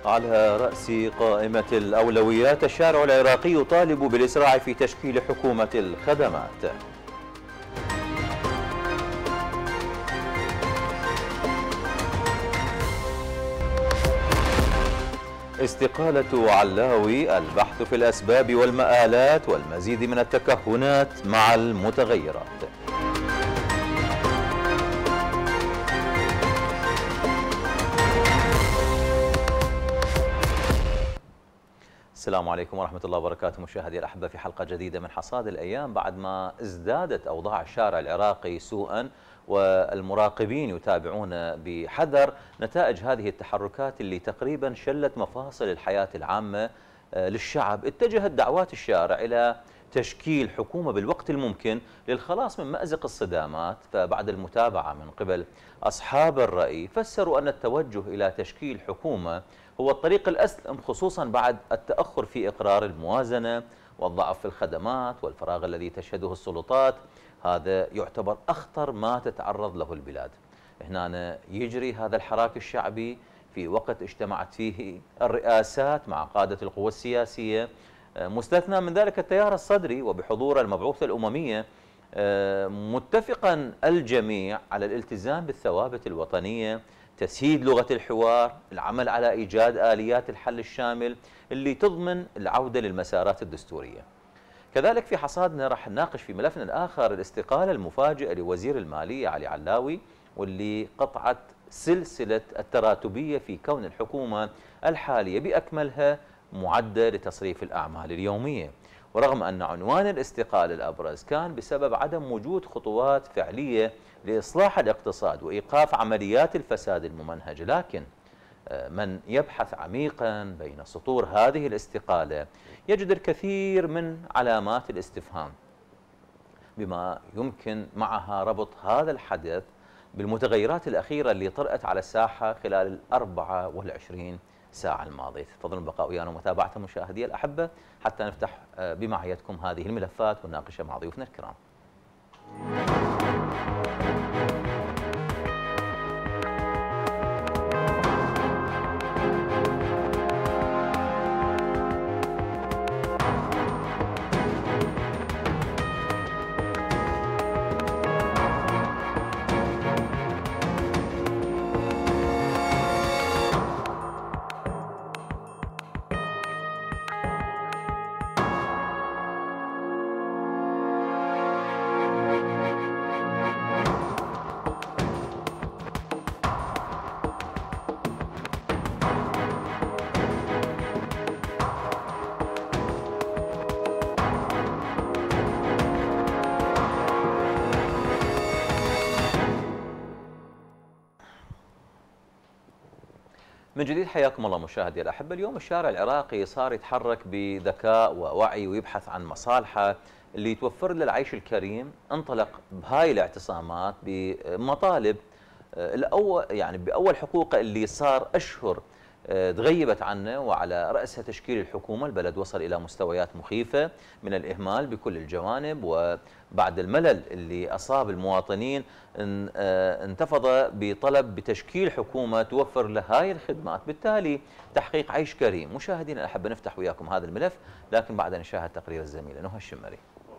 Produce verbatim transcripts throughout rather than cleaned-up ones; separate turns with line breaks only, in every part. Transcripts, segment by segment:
على رأس قائمة الأولويات الشارع العراقي يطالب بالإسراع في تشكيل حكومة الخدمات. استقالة علاوي، البحث في الأسباب والمآلات والمزيد من التكهنات مع المتغيرات. السلام عليكم ورحمة الله وبركاته مشاهدي الأحبة في حلقة جديدة من حصاد الأيام. بعد ما ازدادت أوضاع الشارع العراقي سوءا والمراقبين يتابعون بحذر نتائج هذه التحركات اللي تقريبا شلت مفاصل الحياة العامة للشعب، اتجهت دعوات الشارع إلى تشكيل حكومة بالوقت الممكن للخلاص من مأزق الصدامات. فبعد المتابعة من قبل أصحاب الرأي فسروا أن التوجه إلى تشكيل حكومة هو الطريق الأسلم، خصوصا بعد التأخر في إقرار الموازنة والضعف في الخدمات والفراغ الذي تشهده السلطات. هذا يعتبر أخطر ما تتعرض له البلاد. هنا يجري هذا الحراك الشعبي في وقت اجتمعت فيه الرئاسات مع قادة القوى السياسية، مستثنى من ذلك التيار الصدري وبحضور المبعوثة الأممية، متفقا الجميع على الالتزام بالثوابت الوطنية، تسهيل لغة الحوار، العمل على إيجاد آليات الحل الشامل اللي تضمن العودة للمسارات الدستورية. كذلك في حصادنا راح نناقش في ملفنا الآخر الاستقالة المفاجئة لوزير المالية علي علاوي، واللي قطعت سلسلة التراتبية في كون الحكومة الحالية بأكملها معدة لتصريف الأعمال اليومية، ورغم أن عنوان الاستقالة الأبرز كان بسبب عدم وجود خطوات فعلية لإصلاح الاقتصاد وإيقاف عمليات الفساد الممنهج. لكن من يبحث عميقا بين سطور هذه الاستقالة يجد الكثير من علامات الاستفهام، بما يمكن معها ربط هذا الحدث بالمتغيرات الأخيرة اللي طرأت على الساحة خلال الأربعة والعشرين ساعة الماضية. تفضلوا البقاء ويانا ومتابعة مشاهدي الأحبة حتى نفتح بمعيتكم هذه الملفات ونناقشها مع ضيوفنا الكرام. من جديد حياكم الله مشاهدي الأحبة. اليوم الشارع العراقي صار يتحرك بذكاء ووعي ويبحث عن مصالحه اللي توفر له العيش الكريم. انطلق بهاي الاعتصامات بمطالب الأول، يعني بأول حقوقه اللي صار أشهر تغيبت عنه، وعلى رأسها تشكيل الحكومة. البلد وصل إلى مستويات مخيفة من الإهمال بكل الجوانب، وبعد الملل اللي أصاب المواطنين انتفض بطلب بتشكيل حكومة توفر لهاي الخدمات، بالتالي تحقيق عيش كريم. مشاهدينا أحب نفتح وياكم هذا الملف، لكن بعد نشاهد تقرير الزميلة نهى الشمري.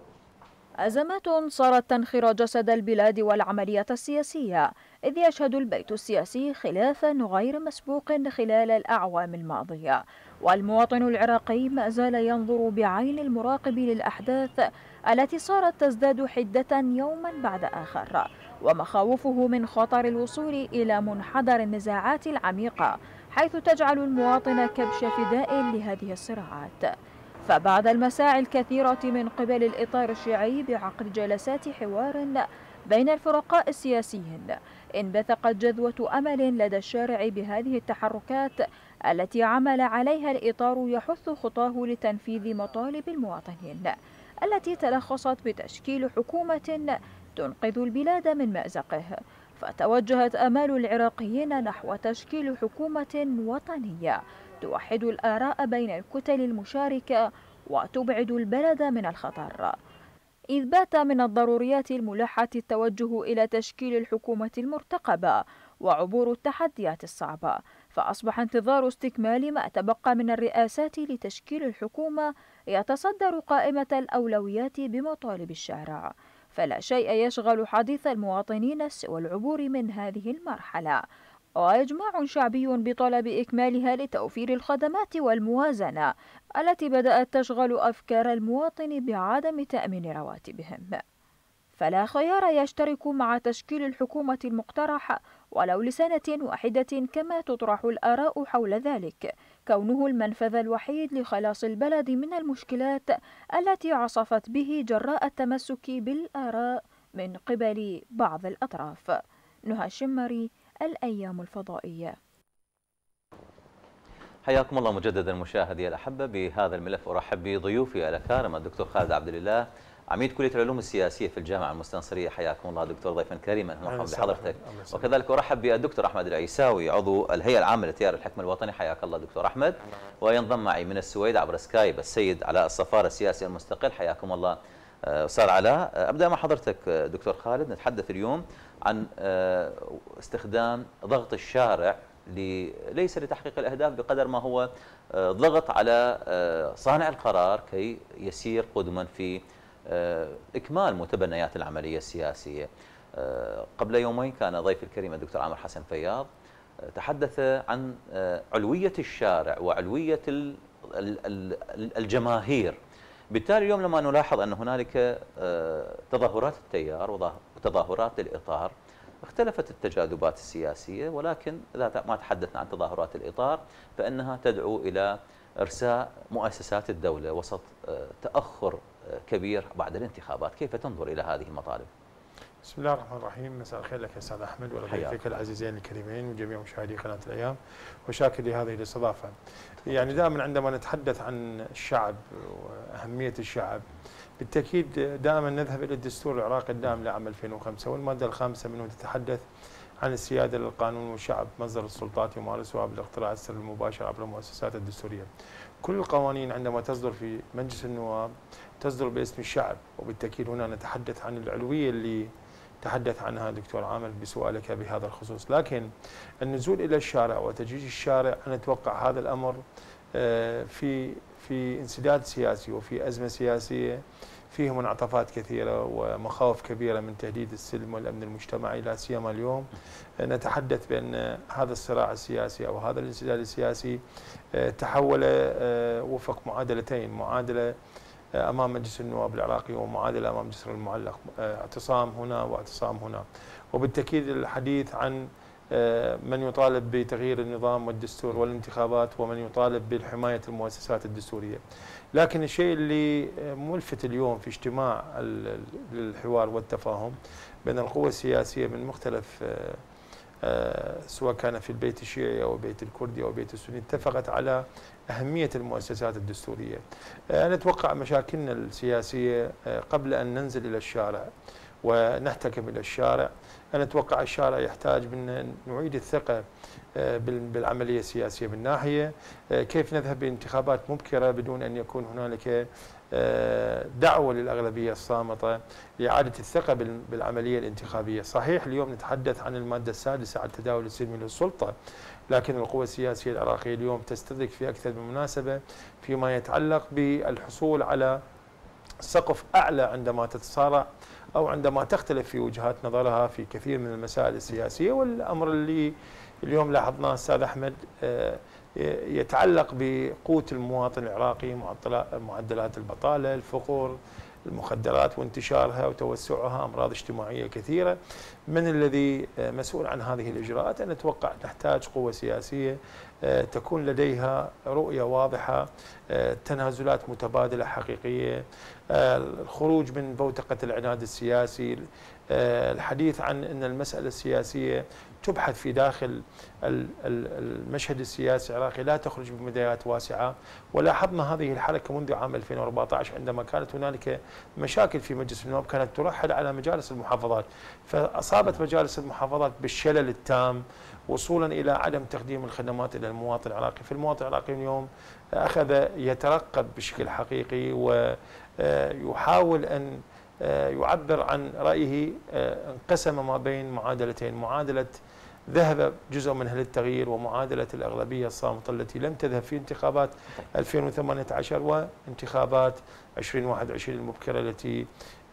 أزمات صارت تنخر جسد البلاد والعملية السياسية، إذ يشهد البيت السياسي خلافا غير مسبوق خلال الأعوام الماضية، والمواطن العراقي ما زال ينظر بعين المراقب للأحداث التي صارت تزداد حدة يوما بعد آخر، ومخاوفه من خطر الوصول إلى منحدر النزاعات العميقة، حيث تجعل المواطن كبش فداء لهذه الصراعات. فبعد المساعي الكثيرة من قبل الإطار الشيعي بعقد جلسات حوار بين الفرقاء السياسيين، انبثقت جذوة أمل لدى الشارع بهذه التحركات التي عمل عليها الإطار يحث خطاه لتنفيذ مطالب المواطنين، التي تلخصت بتشكيل حكومة تنقذ البلاد من مأزقه. فتوجهت آمال العراقيين نحو تشكيل حكومة وطنية توحد الآراء بين الكتل المشاركة وتبعد البلد من الخطر، إذ بات من الضروريات الملحة التوجه إلى تشكيل الحكومة المرتقبة وعبور التحديات الصعبة. فأصبح انتظار استكمال ما تبقى من الرئاسات لتشكيل الحكومة يتصدر قائمة الأولويات بمطالب الشارع، فلا شيء يشغل حديث المواطنين سوى العبور من هذه المرحلة، وإجماع شعبي بطلب إكمالها لتوفير الخدمات والموازنة التي بدأت تشغل أفكار المواطن بعدم تأمين رواتبهم. فلا خيار يشترك مع تشكيل الحكومة المقترح ولو لسنة واحدة كما تطرح الآراء حول ذلك، كونه المنفذ الوحيد لخلاص البلد من المشكلات التي عصفت به جراء التمسك بالآراء من قبل بعض الأطراف. نهى الشمري، الأيام الفضائية.
حياكم الله مجددا مشاهدي الأحبة. بهذا الملف أرحب بضيوفي الأكارم الدكتور خالد عبد الله، عميد كلية العلوم السياسية في الجامعة المستنصرية. حياكم الله دكتور، ضيفا كريما، مرحبا بحضرتك. وكذلك أرحب بالدكتور أحمد العيساوي، عضو الهيئة العامة لتيار الحكم الوطني. حياك الله دكتور أحمد. وينضم معي من السويد عبر سكايب السيد علاء الصفار، السياسي المستقل. حياكم الله أستاذ علاء. أبدأ مع حضرتك دكتور خالد. نتحدث اليوم عن استخدام ضغط الشارع ليس لتحقيق الأهداف بقدر ما هو ضغط على صانع القرار كي يسير قدما في إكمال متبنيات العملية السياسية. قبل يومين كان ضيف الكريم الدكتور عامر حسن فياض تحدث عن علوية الشارع وعلوية الجماهير. بالتالي اليوم لما نلاحظ أن هنالك تظاهرات التيار وتظاهرات الإطار، اختلفت التجاذبات السياسية، ولكن إذا ما تحدثنا عن تظاهرات الإطار فإنها تدعو إلى إرساء مؤسسات الدولة وسط تأخر كبير بعد الانتخابات. كيف تنظر إلى هذه المطالب؟
بسم الله الرحمن الرحيم. مساء الخير لك استاذ احمد ولضيفك العزيزين الكريمين وجميع مشاهدي قناه الايام، وشاكر لهذه الاستضافه. يعني دائما عندما نتحدث عن الشعب واهميه الشعب، بالتاكيد دائما نذهب الى الدستور العراقي الدام لعام ألفين وخمسة، والماده الخامسه منه تتحدث عن السياده للقانون والشعب مصدر السلطات يمارسها بالاقتراع السري المباشر عبر المؤسسات الدستوريه. كل القوانين عندما تصدر في مجلس النواب تصدر باسم الشعب، وبالتاكيد هنا نتحدث عن العلويه اللي تحدث عنها دكتور عامر بسؤالك بهذا الخصوص. لكن النزول الى الشارع وتجيش الشارع، انا اتوقع هذا الامر في في انسداد سياسي وفي ازمه سياسيه فيه منعطفات كثيره ومخاوف كبيره من تهديد السلم والامن المجتمعي، لا سيما اليوم نتحدث بان هذا الصراع السياسي او هذا الانسداد السياسي تحول وفق معادلتين، معادله امام مجلس النواب العراقي ومعادله امام جسر المعلق، اعتصام هنا واعتصام هنا. وبالتاكيد الحديث عن من يطالب بتغيير النظام والدستور والانتخابات ومن يطالب بحمايه المؤسسات الدستوريه. لكن الشيء اللي ملفت اليوم في اجتماع الحوار والتفاهم بين القوى السياسيه من مختلف سواء كان في البيت الشيعي او البيت الكردي او البيت السني، اتفقت على اهميه المؤسسات الدستوريه. انا اتوقع مشاكلنا السياسيه قبل ان ننزل الى الشارع ونحتكم الى الشارع، انا اتوقع الشارع يحتاج ان نعيد الثقه بالعمليه السياسيه، من ناحيه كيف نذهب بانتخابات مبكره بدون ان يكون هنالك دعوه للاغلبيه الصامته لاعاده الثقه بالعمليه الانتخابيه. صحيح اليوم نتحدث عن الماده السادسه على التداول السلمي للسلطه، لكن القوى السياسيه العراقيه اليوم تستدرك في اكثر من مناسبه فيما يتعلق بالحصول على سقف اعلى عندما تتصارع او عندما تختلف في وجهات نظرها في كثير من المسائل السياسيه. والامر اللي اليوم لاحظناه استاذ احمد يتعلق بقوت المواطن العراقي، معدلات البطاله، الفقر، المخدرات وانتشارها وتوسعها، امراض اجتماعيه كثيره. من الذي مسؤول عن هذه الاجراءات؟ انا اتوقع نحتاج قوه سياسيه تكون لديها رؤيه واضحه، تنازلات متبادله حقيقيه، الخروج من بوتقه العناد السياسي، الحديث عن ان المساله السياسيه تبحث في داخل المشهد السياسي العراقي، لا تخرج بمدايات واسعه. ولاحظنا هذه الحركه منذ عام ألفين وأربعة عشر عندما كانت هنالك مشاكل في مجلس النواب، كانت ترحل على مجالس المحافظات، فاصابت مجالس المحافظات بالشلل التام وصولا الى عدم تقديم الخدمات الى المواطن العراقي. فالمواطن العراقي اليوم اخذ يترقب بشكل حقيقي ويحاول ان يعبر عن رايه. انقسم ما بين معادلتين، معادله ذهب جزء منها للتغيير ومعادلة الأغلبية الصامتة التي لم تذهب في انتخابات ألفين وثمانية عشر وانتخابات ألفين وواحد وعشرين المبكرة التي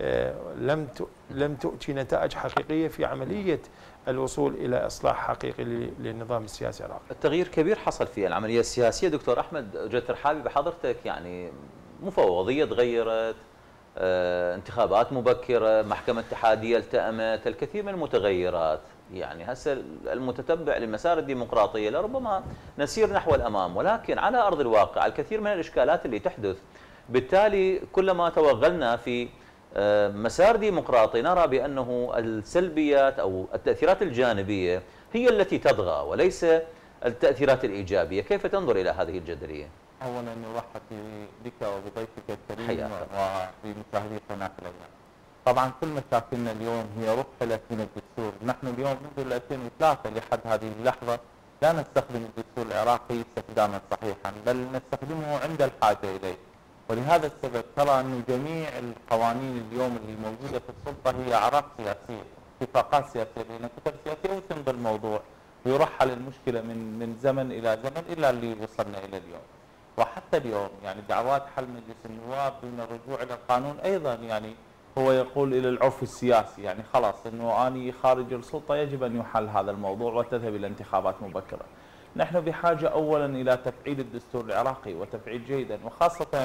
لم لم تؤتي نتائج حقيقية في عملية الوصول إلى إصلاح حقيقي للنظام السياسي العراقي.
التغيير كبير حصل في العملية السياسية. دكتور أحمد جد ترحابي بحضرتك، يعني مفوضية تغيرت، آه، انتخابات مبكرة، محكمة اتحادية التأمت، الكثير من المتغيرات. يعني هسه المتتبع للمسار الديمقراطية لربما نسير نحو الأمام، ولكن على أرض الواقع الكثير من الإشكالات اللي تحدث. بالتالي كلما توغلنا في مسار ديمقراطي نرى بأنه السلبيات أو التأثيرات الجانبية هي التي تطغى وليس التأثيرات الإيجابية. كيف تنظر إلى هذه الجدلية؟
أولا نرحب بك وبضيفك الكريم وبمشاهدي قناة الأيام. طبعا كل مشاكلنا اليوم هي رحلت من الدستور. نحن اليوم منذ ألفين وثلاثة لحد هذه اللحظة لا نستخدم الدستور العراقي استخداما صحيحا، بل نستخدمه عند الحاجة إليه. ولهذا السبب ترى أن جميع القوانين اليوم اللي موجودة في السلطة هي أعراق سياسية، اتفاقات سياسية بين كتل سياسية وتمضي الموضوع ويرحل المشكلة من من زمن إلى زمن إلى اللي وصلنا إلى اليوم. وحتى اليوم يعني دعوات حل مجلس النواب دون الرجوع إلى القانون أيضا يعني هو يقول إلى العرف السياسي، يعني خلاص أنه أني خارج السلطة يجب أن يحل هذا الموضوع وتذهب إلى انتخابات مبكرة. نحن بحاجة أولا إلى تفعيل الدستور العراقي وتفعيل جيدا، وخاصة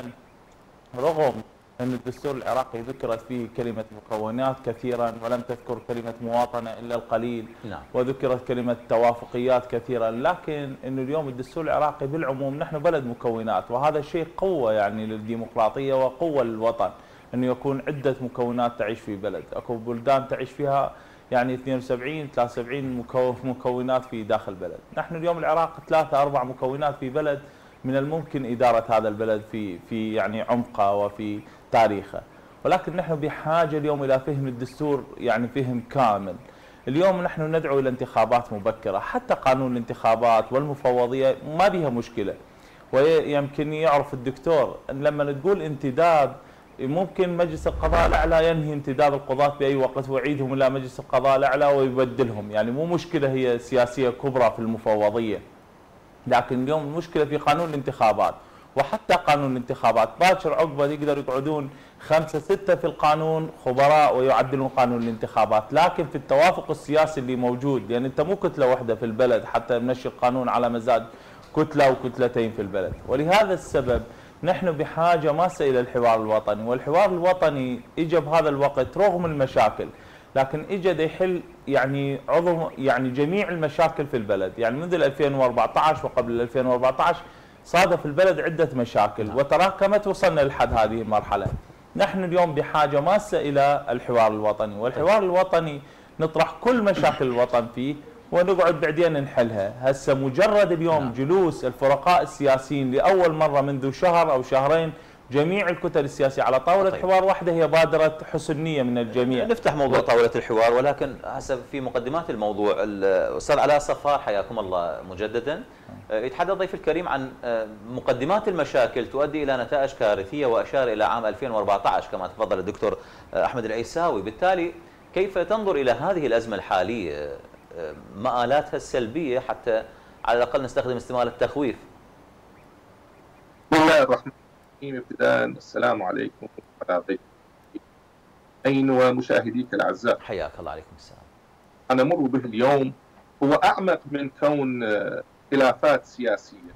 رغم أن الدستور العراقي ذكرت فيه كلمة مكونات كثيرا ولم تذكر كلمة مواطنة إلا القليل. نعم. وذكرت كلمة توافقيات كثيرا، لكن أنه اليوم الدستور العراقي بالعموم نحن بلد مكونات، وهذا الشيء قوة يعني للديمقراطية وقوة للوطن أنه يكون عدة مكونات تعيش في بلد. أكو بلدان تعيش فيها يعني اثنين وسبعين ثلاثة وسبعين مكونات في داخل بلد. نحن اليوم العراق ثلاثة أربع مكونات في بلد من الممكن إدارة هذا البلد في في يعني عمقه وفي تاريخه، ولكن نحن بحاجة اليوم إلى فهم الدستور يعني فهم كامل. اليوم نحن ندعو إلى انتخابات مبكرة، حتى قانون الانتخابات والمفوضية ما بها مشكلة، ويمكن يعرف الدكتور أن لما تقول انتداب ممكن مجلس القضاء الأعلى ينهي انتداب القضاة بأي وقت ويعيدهم إلى مجلس القضاء الأعلى ويبدلهم، يعني مو مشكلة هي سياسية كبرى في المفوضية. لكن اليوم المشكلة في قانون الانتخابات، وحتى قانون الانتخابات باكر عقبه يقدر يقعدون خمسة ستة في القانون خبراء ويعدلون قانون الانتخابات، لكن في التوافق السياسي اللي موجود، لأن يعني أنت مو كتلة واحدة في البلد حتى نمشي القانون على مزاج كتلة وكتلتين في البلد. ولهذا السبب نحن بحاجة ماسة إلى الحوار الوطني، والحوار الوطني إجا بهذا الوقت رغم المشاكل، لكن إجا يحل يعني عظم يعني جميع المشاكل في البلد. يعني منذ ألفين وأربعة عشر وقبل ألفين وأربعة عشر صادف البلد عدة مشاكل وتراكمت وصلنا لحد هذه المرحلة. نحن اليوم بحاجة ماسة إلى الحوار الوطني، والحوار الوطني نطرح كل مشاكل الوطن فيه ونقعد بعدين نحلها. هسه مجرد اليوم جلوس الفرقاء السياسيين لأول مرة منذ شهر أو شهرين جميع الكتل السياسية على طاولة طيب. حوار واحدة هي بادرة حسن نية من الجميع.
نفتح موضوع طاولة الحوار، ولكن هسه في مقدمات الموضوع أستاذ علاء صفار حياكم الله مجددا. يتحدث ضيف الكريم عن مقدمات المشاكل تؤدي إلى نتائج كارثية، وأشار إلى عام ألفين وأربعة عشر كما تفضل الدكتور أحمد العيساوي. بالتالي كيف تنظر إلى هذه الأزمة الحالية، مآلاتها السلبية، حتى على الأقل نستخدم استمالة التخويف؟
بسم الله الرحمن الرحيم. ابتداء السلام عليكم ورحمة الله وبركاته ومشاهديك الأعزاء.
حياك الله. عليكم السلام.
أنا مر به اليوم هو أعمق من كون خلافات سياسية.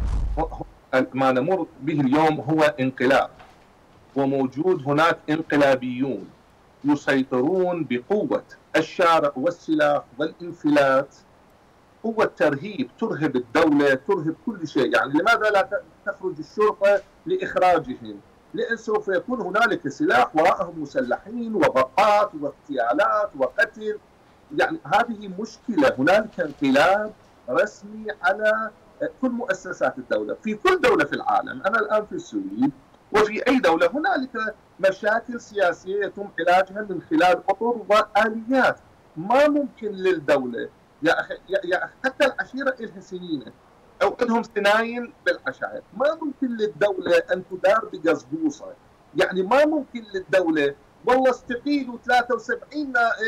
ما نمر به اليوم هو انقلاب، وموجود هناك انقلابيون يسيطرون بقوة الشارع والسلاح والانفلات، قوة ترهيب، ترهب الدولة، ترهب كل شيء. يعني لماذا لا تخرج الشرطة لإخراجهم؟ لأن سوف يكون هنالك سلاح وراءهم مسلحين وضباط واغتيالات وقتل. يعني هذه مشكلة. هنالك انقلاب رسمي على كل مؤسسات الدولة في كل دولة في العالم. أنا الآن في السويد وفي أي دولة هنالك مشاكل سياسية يتم علاجها من خلال أطر وآليات. ما ممكن للدولة يا أخي يا أخي حتى العشيرة إلها سنين أو عندهم سناين بالعشائر، ما ممكن للدولة أن تدار بقصبوصة. يعني ما ممكن للدولة والله استقيلوا ثلاثة وسبعين نائب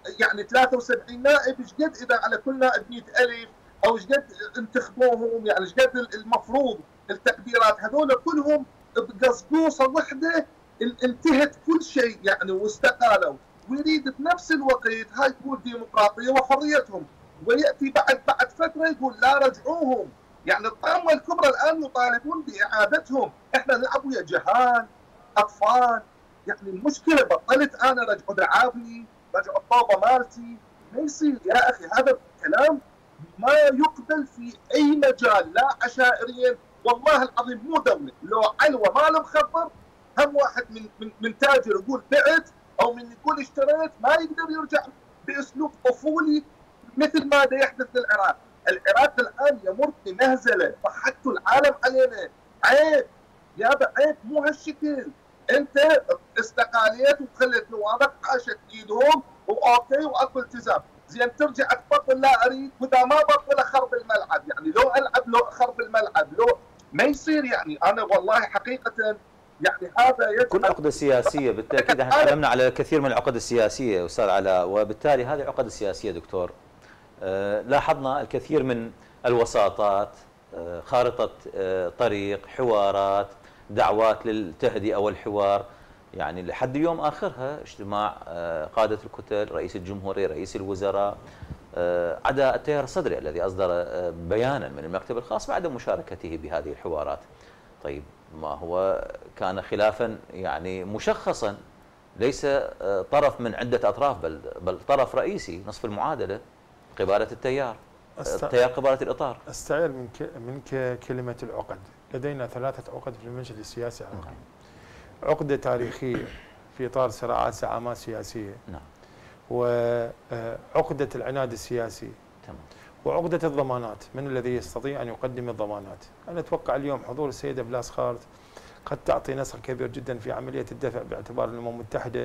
يعني ثلاثة وسبعين نائب ايش قد اذا على كل نائب مئة ألف او ايش قد انتخبوهم، يعني ايش قد المفروض التقديرات هذول كلهم بقصقوصه وحده انتهت كل شيء يعني واستقالوا، ويريد بنفس الوقت هاي تقول ديمقراطيه وحريتهم، وياتي بعد بعد فتره يقول لا رجعوهم. يعني الطامه الكبرى الان يطالبون باعادتهم، احنا نلعب ويا جهال اطفال. يعني المشكله بطلت انا رجعوا دعابني، رجعوا الطوبه مالتي، ما يصير يا اخي، هذا الكلام ما يقبل في اي مجال، لا عشائريا والله العظيم مو دوله، لو علوه ما له مخبر هم واحد من من من تاجر يقول بعت او من يقول اشتريت ما يقدر يرجع باسلوب طفولي مثل ما دا يحدث للعراق. العراق الان يمر بمهزله، ضحكتوا العالم علينا، عيب يابا عيب، مو هالشكل. انت استقاليت وخليت نوابك عاشت ايدهم واوكي واكو التزام، زين ترجع تبطل لا اريد، واذا ما بطل اخرب الملعب، يعني لو العب لو اخرب الملعب، لو ما يصير. يعني انا والله حقيقه يعني هذا يجب
كل عقده سياسيه بالتاكيد، احنا تكلمنا على كثير من العقد السياسيه استاذ علاء، وبالتالي هذه العقد السياسيه دكتور أه لاحظنا الكثير من الوساطات، أه خارطه أه طريق، حوارات، دعوات للتهدئه والحوار، يعني لحد اليوم اخرها اجتماع أه قاده الكتل، رئيس الجمهوريه، رئيس الوزراء، أه عدا التيار الصدري الذي اصدر أه بيانا من المكتب الخاص بعدم مشاركته بهذه الحوارات. طيب ما هو كان خلافا يعني مشخصا، ليس طرف من عدة أطراف، بل بل طرف رئيسي نصف المعادلة، قبالة التيار، التيار قبالة الإطار.
استعير من منك كلمة العقد. لدينا ثلاثة عقد في المشهد السياسي العراقي. عقدة تاريخية في إطار صراعات زعامات سياسية.
نعم.
وعقدة العناد السياسي.
تمام.
وعقدة الضمانات، من الذي يستطيع أن يقدم الضمانات؟ أنا أتوقع اليوم حضور السيدة بلاس خالد قد تعطي نصر كبير جدا في عملية الدفع، باعتبار الأمم المتحدة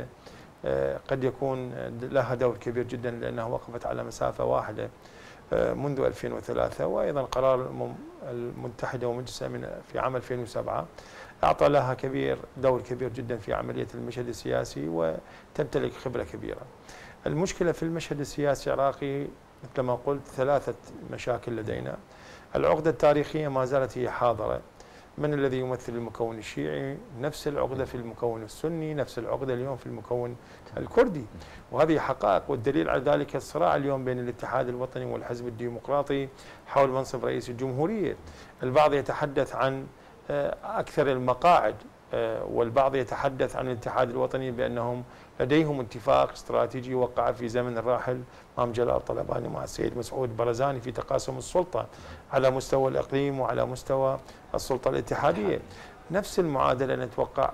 قد يكون لها دور كبير جدا لأنها وقفت على مسافة واحدة منذ ألفين وثلاثة، وأيضا قرار الأمم المتحدة ومجلسها من في عام ألفين وسبعة أعطى لها كبير دور كبير جدا في عملية المشهد السياسي وتمتلك خبرة كبيرة. المشكلة في المشهد السياسي العراقي مثل ما قلت ثلاثة مشاكل لدينا. العقدة التاريخية ما زالت هي حاضرة، من الذي يمثل المكون الشيعي، نفس العقدة في المكون السني، نفس العقدة اليوم في المكون الكردي، وهذه حقائق. والدليل على ذلك الصراع اليوم بين الاتحاد الوطني والحزب الديمقراطي حول منصب رئيس الجمهورية. البعض يتحدث عن أكثر المقاعد، والبعض يتحدث عن الاتحاد الوطني بأنهم لديهم اتفاق استراتيجي وقع في زمن الراحل مام جلال طلباني مع السيد مسعود برزاني في تقاسم السلطة على مستوى الإقليم وعلى مستوى السلطة الاتحادية. نفس المعادلة نتوقع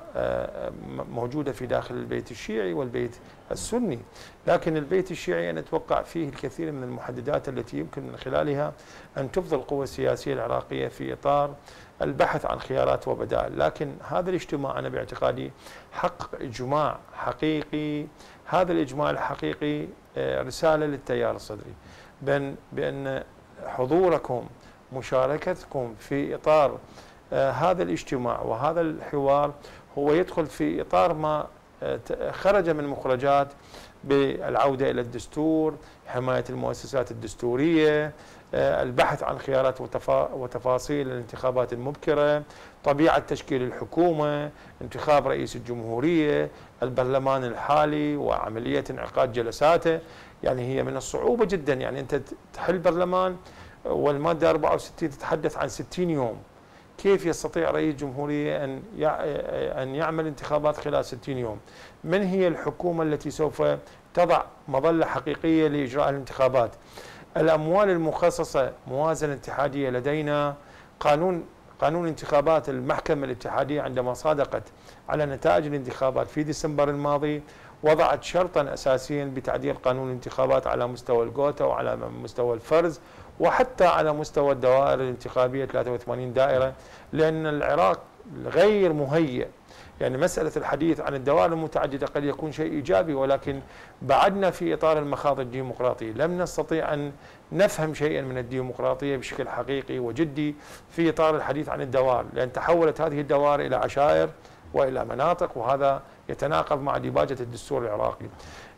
موجودة في داخل البيت الشيعي والبيت السني، لكن البيت الشيعي نتوقع فيه الكثير من المحددات التي يمكن من خلالها أن تفضي القوى السياسية العراقية في إطار البحث عن خيارات وبدائل. لكن هذا الاجتماع أنا باعتقادي حقق إجماع حقيقي. هذا الإجماع الحقيقي رسالة للتيار الصدري بأن بأن حضوركم، مشاركتكم في إطار هذا الاجتماع وهذا الحوار هو يدخل في إطار ما خرج من مخرجات بالعودة إلى الدستور، حماية المؤسسات الدستورية، البحث عن خيارات وتفاصيل الانتخابات المبكرة، طبيعة تشكيل الحكومة، انتخاب رئيس الجمهورية، البرلمان الحالي وعملية انعقاد جلساته. يعني هي من الصعوبة جدا، يعني أنت تحل برلمان والمادة أربعة وستين تتحدث عن ستين يوم، كيف يستطيع رئيس جمهورية أن أن يعمل انتخابات خلال ستين يوم؟ من هي الحكومة التي سوف تضع مظلة حقيقية لإجراء الانتخابات؟ الأموال المخصصة، موازنة اتحادية لدينا، قانون قانون انتخابات المحكمة الاتحادية عندما صادقت على نتائج الانتخابات في ديسمبر الماضي وضعت شرطا أساسيا بتعديل قانون الانتخابات على مستوى الكوتا وعلى مستوى الفرز وحتى على مستوى الدوائر الانتخابية ثلاثة وثمانين دائرة، لأن العراق غير مهيئ. يعني مسألة الحديث عن الدوائر المتعددة قد يكون شيء إيجابي، ولكن بعدنا في إطار المخاض الديمقراطي، لم نستطيع أن نفهم شيئا من الديمقراطية بشكل حقيقي وجدي في إطار الحديث عن الدوائر، لأن تحولت هذه الدوائر إلى عشائر وإلى مناطق، وهذا يتناقض مع ديباجة الدستور العراقي.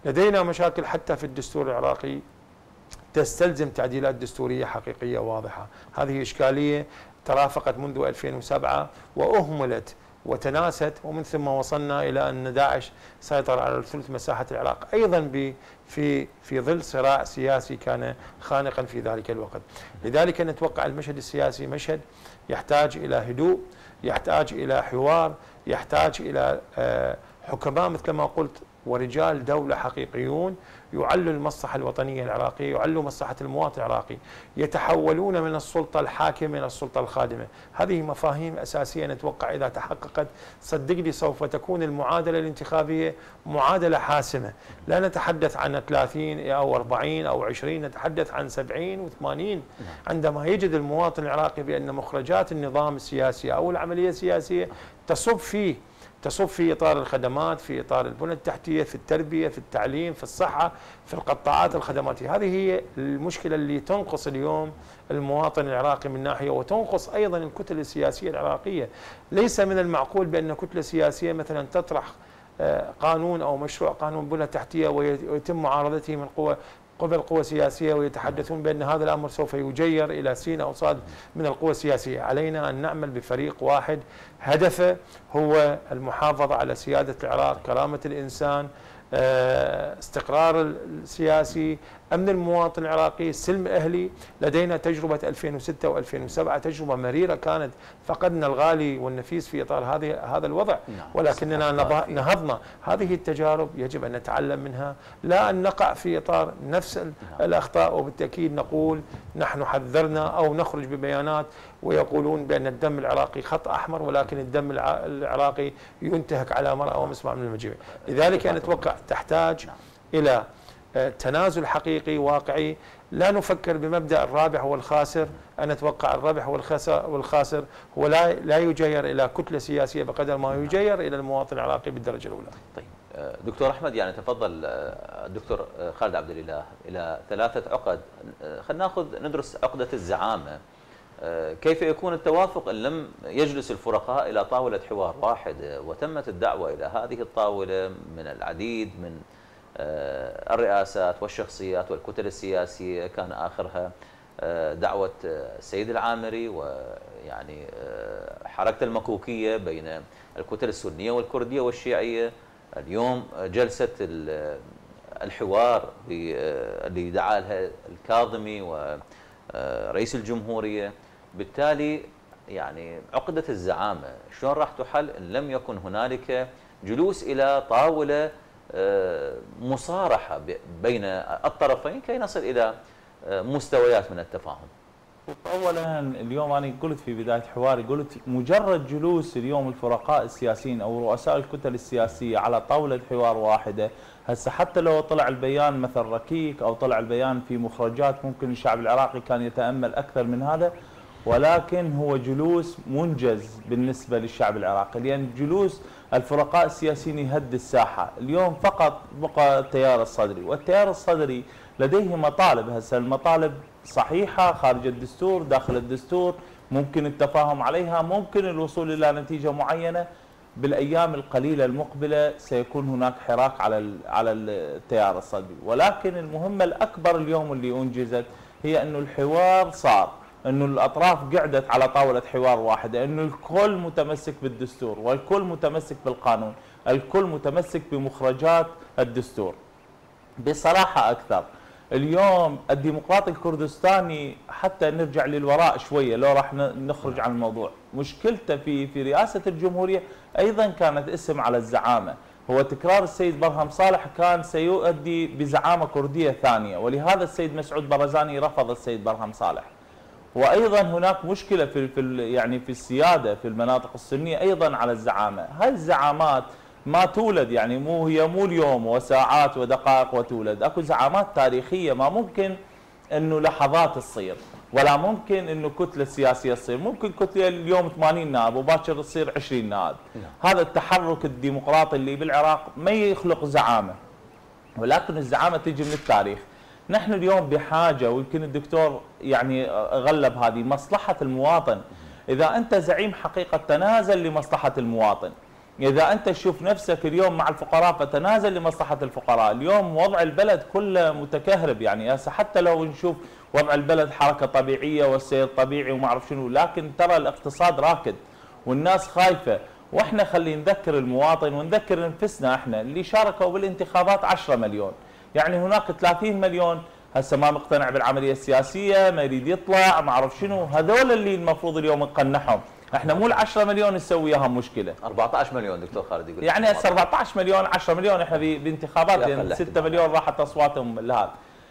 لدينا مشاكل حتى في الدستور العراقي تستلزم تعديلات دستورية حقيقية واضحة. هذه إشكالية ترافقت منذ ألفين وسبعة وأهملت وتناست، ومن ثم وصلنا إلى أن داعش سيطر على ثلث مساحة العراق أيضا في في ظل صراع سياسي كان خانقا في ذلك الوقت. لذلك نتوقع المشهد السياسي مشهد يحتاج إلى هدوء، يحتاج إلى حوار، يحتاج إلى حكماء مثل ما قلت ورجال دولة حقيقيون يعلوا المصلحة الوطنية العراقية، يعلوا مصلحة المواطن العراقي، يتحولون من السلطة الحاكمة إلى السلطة الخادمة. هذه مفاهيم أساسية نتوقع إذا تحققت صدقني سوف تكون المعادلة الانتخابية معادلة حاسمة. لا نتحدث عن ثلاثين أو أربعين أو عشرين، نتحدث عن سبعين وثمانين. عندما يجد المواطن العراقي بأن مخرجات النظام السياسي أو العملية السياسية تصب فيه تصب في إطار الخدمات، في إطار البنى التحتية، في التربية، في التعليم، في الصحة، في القطاعات الخدماتية. هذه هي المشكلة اللي تنقص اليوم المواطن العراقي من ناحية، وتنقص أيضا الكتل السياسية العراقية. ليس من المعقول بأن كتلة سياسية مثلا تطرح قانون أو مشروع قانون بنى تحتية ويتم معارضته من قوى قبل قوى سياسية ويتحدثون بأن هذا الأمر سوف يجير إلى سين أو صاد من القوى السياسية. علينا أن نعمل بفريق واحد هدفه هو المحافظة على سيادة العراق، كرامة الإنسان، استقرار السياسي، أمن المواطن العراقي، السلم الأهلي. لدينا تجربة ألفين وستة وألفين وسبعة تجربة مريرة كانت، فقدنا الغالي والنفيس في إطار هذه هذا الوضع، ولكننا نهضنا. هذه التجارب يجب أن نتعلم منها، لا أن نقع في إطار نفس الأخطاء. وبالتأكيد نقول نحن حذرنا أو نخرج ببيانات ويقولون بأن الدم العراقي خط أحمر، ولكن الدم العراقي ينتهك على مرأى ومسمع من المجيء. لذلك أنا أتوقع تحتاج إلى تنازل حقيقي واقعي. لا نفكر بمبدأ الرابح والخاسر. أنا أتوقع الرابح والخاسر هو لا لا يجير إلى كتلة سياسية بقدر ما يجير إلى المواطن العراقي بالدرجة الأولى.
طيب دكتور أحمد، يعني تفضل الدكتور خالد عبد الإله إلى ثلاثة عقد. خلينا ناخذ ندرس عقدة الزعامة. كيف يكون التوافق إن لم يجلس الفرقاء إلى طاولة حوار واحد؟ وتمت الدعوة إلى هذه الطاولة من العديد من الرئاسات والشخصيات والكتل السياسية، كان آخرها دعوة السيد العامري ويعني حركة المكوكية بين الكتل السنية والكردية والشيعية. اليوم جلسة الحوار اللي دعا لها الكاظمي ورئيس الجمهورية. بالتالي يعني عقدة الزعامة شلون راح تحل إن لم يكن هنالك جلوس إلى طاولة مصارحة بين الطرفين كي نصل إلى مستويات من التفاهم؟
اولا اليوم انا قلت في بدايه حواري، قلت مجرد جلوس اليوم الفرقاء السياسيين او رؤساء الكتل السياسيه على طاوله حوار واحده، هسه حتى لو طلع البيان مثل ركيك او طلع البيان في مخرجات ممكن الشعب العراقي كان يتامل اكثر من هذا، ولكن هو جلوس منجز بالنسبه للشعب العراقي، لان جلوس الفرقاء السياسيين يهدي الساحه. اليوم فقط بقى التيار الصدري، والتيار الصدري لديه مطالب. هسه المطالب صحيحة خارج الدستور، داخل الدستور ممكن التفاهم عليها، ممكن الوصول إلى نتيجة معينة. بالأيام القليلة المقبلة سيكون هناك حراك على على التيار الصدري، ولكن المهمة الأكبر اليوم اللي أنجزت هي أنه الحوار صار، أنه الأطراف قعدت على طاولة حوار واحدة، أنه الكل متمسك بالدستور والكل متمسك بالقانون، الكل متمسك بمخرجات الدستور. بصراحة أكثر اليوم الديمقراطي الكردستاني، حتى نرجع للوراء شويه لو راح نخرج عن الموضوع، مشكلته في في رئاسه الجمهوريه ايضا كانت اسم على الزعامه، هو تكرار السيد برهم صالح كان سيؤدي بزعامه كرديه ثانيه، ولهذا السيد مسعود برزاني رفض السيد برهم صالح. وايضا هناك مشكله في في يعني في السياده في المناطق السنيه ايضا على الزعامه، هاي الزعامات ما تولد، يعني مو هي مو اليوم وساعات ودقائق وتولد، اكو زعامات تاريخيه ما ممكن انه لحظات تصير، ولا ممكن انه كتله سياسيه تصير، ممكن كتله اليوم ثمانين نائب وباكر تصير عشرين نائب. هذا التحرك الديمقراطي اللي بالعراق ما يخلق زعامه، ولكن الزعامه تيجي من التاريخ. نحن اليوم بحاجه، ويمكن الدكتور يعني غلب هذه، مصلحه المواطن. اذا انت زعيم حقيقه تنازل لمصلحه المواطن، إذا أنت تشوف نفسك اليوم مع الفقراء فتنازل لمصلحة الفقراء. اليوم وضع البلد كله متكهرب، يعني هسه حتى لو نشوف وضع البلد حركة طبيعية والسير طبيعي وما أعرف شنو، لكن ترى الاقتصاد راكد والناس خايفة. واحنا خلي نذكر المواطن ونذكر انفسنا احنا اللي شاركوا بالانتخابات عشرة مليون، يعني هناك ثلاثين مليون هسه ما مقتنع بالعملية السياسية، ما يريد يطلع ما أعرف شنو، هذول اللي المفروض اليوم نقنعهم. احنا مو ال عشرة مليون نسوي وياهم مشكله.
أربعة عشر مليون دكتور خالد يقول
يعني هسه أربعة عشر مليون عشرة مليون احنا بانتخابات، لان ستة مليون راحت اصواتهم لهذا.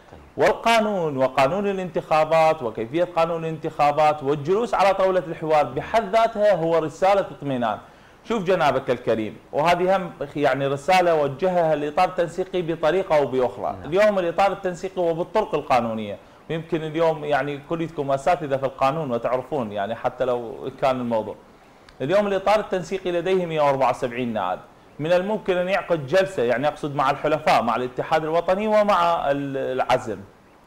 والقانون وقانون الانتخابات وكيفيه قانون الانتخابات والجلوس على طاوله الحوار بحد ذاتها هو رساله اطمئنان. شوف جنابك الكريم، وهذه هم يعني رساله وجهها الاطار التنسيقي بطريقه او باخرى. اليوم الاطار التنسيقي هو بالطرق القانونيه، ويمكن اليوم يعني كلكم اساتذه في القانون وتعرفون يعني حتى لو كان الموضوع. اليوم الاطار التنسيقي لديه مئة وأربعة وسبعين نائب، من الممكن ان يعقد جلسه، يعني يقصد مع الحلفاء مع الاتحاد الوطني ومع العزم،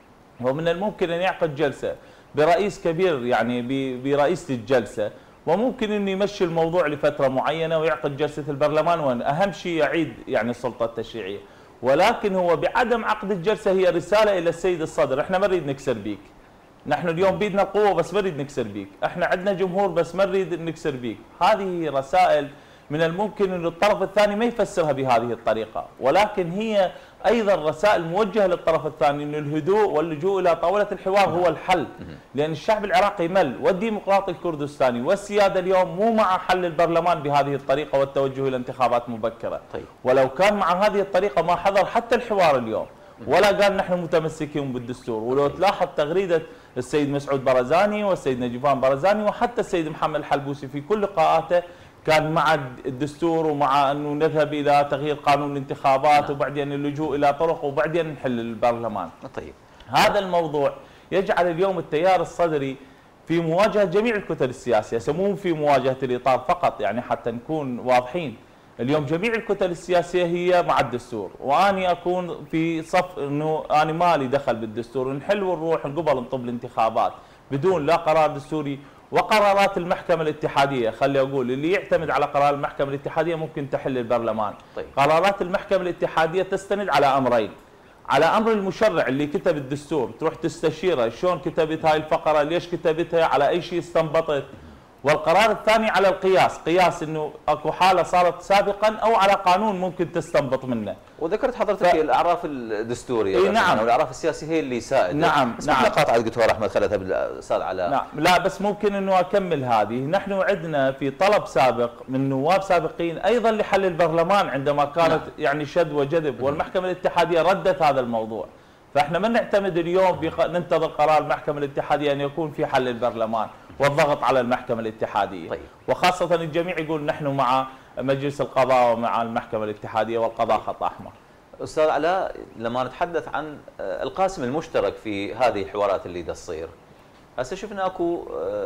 ومن الممكن ان يعقد جلسه برئيس كبير يعني برئيسه الجلسه، وممكن انه يمشي الموضوع لفتره معينه ويعقد جلسه البرلمان، وان اهم شيء يعيد يعني السلطه التشريعيه. ولكن هو بعدم عقد الجلسه هي رساله الى السيد الصدر، احنا ما نريد نكسر بيك. نحن اليوم بيدنا قوه بس ما نريد نكسر بيك، احنا عندنا جمهور بس ما نريد نكسر بيك. هذه رسائل من الممكن ان الطرف الثاني ما يفسرها بهذه الطريقه، ولكن هي ايضا رسائل موجهه للطرف الثاني ان الهدوء واللجوء الى طاوله الحوار هو الحل، لان الشعب العراقي مل، والديمقراطي الكردستاني والسياده اليوم مو مع حل البرلمان بهذه الطريقه والتوجه الى انتخابات مبكره.
طيب.
ولو كان مع هذه الطريقه ما حضر حتى الحوار اليوم، ولا قال نحن متمسكين بالدستور. ولو تلاحظ تغريده السيد مسعود برزاني والسيد نجيفان برزاني وحتى السيد محمد الحلبوسي في كل لقاءاته كان مع الدستور ومع انه نذهب الى تغيير قانون الانتخابات، نعم. وبعدين اللجوء الى طرق وبعدين نحل البرلمان.
طيب.
هذا الموضوع يجعل اليوم التيار الصدري في مواجهه جميع الكتل السياسيه، مو في مواجهه الاطار فقط، يعني حتى نكون واضحين. اليوم جميع الكتل السياسيه هي مع الدستور، واني اكون في صف انه انا مالي دخل بالدستور، نحل ونروح نقبل نطب الانتخابات بدون لا قرار دستوري. وقرارات المحكمة الاتحادية، خلي أقول اللي يعتمد على قرار المحكمة الاتحادية ممكن تحل البرلمان.
طيب.
قرارات المحكمة الاتحادية تستند على أمرين، على أمر المشرع اللي كتب الدستور، تروح تستشيره شلون كتبت هاي الفقرة، ليش كتبتها، على أي شيء استنبطت. والقرار الثاني على القياس، قياس انه اكو حاله صارت سابقا او على قانون ممكن تستنبط منه.
وذكرت حضرتك ف... الاعراف الدستوريه
إيه نعم،
والاعراف السياسيه هي اللي سائده.
نعم
نعم. قاطعه دكتور احمد خلتها بالاستاذ علاء.
نعم، لا بس ممكن انه اكمل هذه. نحن عندنا في طلب سابق من نواب سابقين ايضا لحل البرلمان عندما كانت نعم. يعني شد وجذب، والمحكمه الاتحاديه ردت هذا الموضوع. فاحنا ما نعتمد اليوم ننتظر قرار المحكمه الاتحاديه ان يكون في حل البرلمان والضغط على المحكمة الاتحادية.
طيب.
وخاصة الجميع يقول نحن مع مجلس القضاء ومع المحكمة الاتحادية والقضاء خط أحمر.
أستاذ علاء، لما نتحدث عن القاسم المشترك في هذه الحوارات اللي تصير، هسه شفنا اكو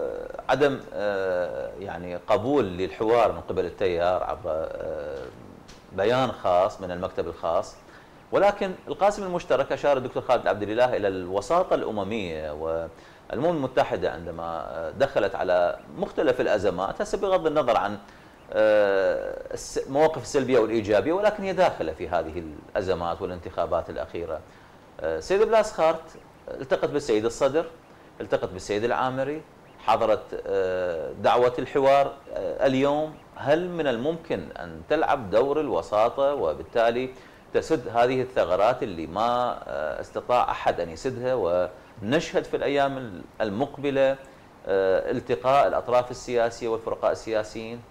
عدم يعني قبول للحوار من قبل التيار عبر بيان خاص من المكتب الخاص، ولكن القاسم المشترك أشار الدكتور خالد عبد الاله إلى الوساطة الأممية و الأمم المتحدة عندما دخلت على مختلف الأزمات، هسه بغض النظر عن المواقف السلبية والإيجابية، ولكن هي داخلة في هذه الأزمات والانتخابات الأخيرة. سيد بلاس خارت التقت بالسيد الصدر، التقت بالسيد العامري، حضرت دعوة الحوار اليوم. هل من الممكن أن تلعب دور الوساطة وبالتالي تسد هذه الثغرات اللي ما استطاع أحد أن يسدها، و نشهد في الأيام المقبلة التقاء الأطراف السياسية والفرقاء السياسيين؟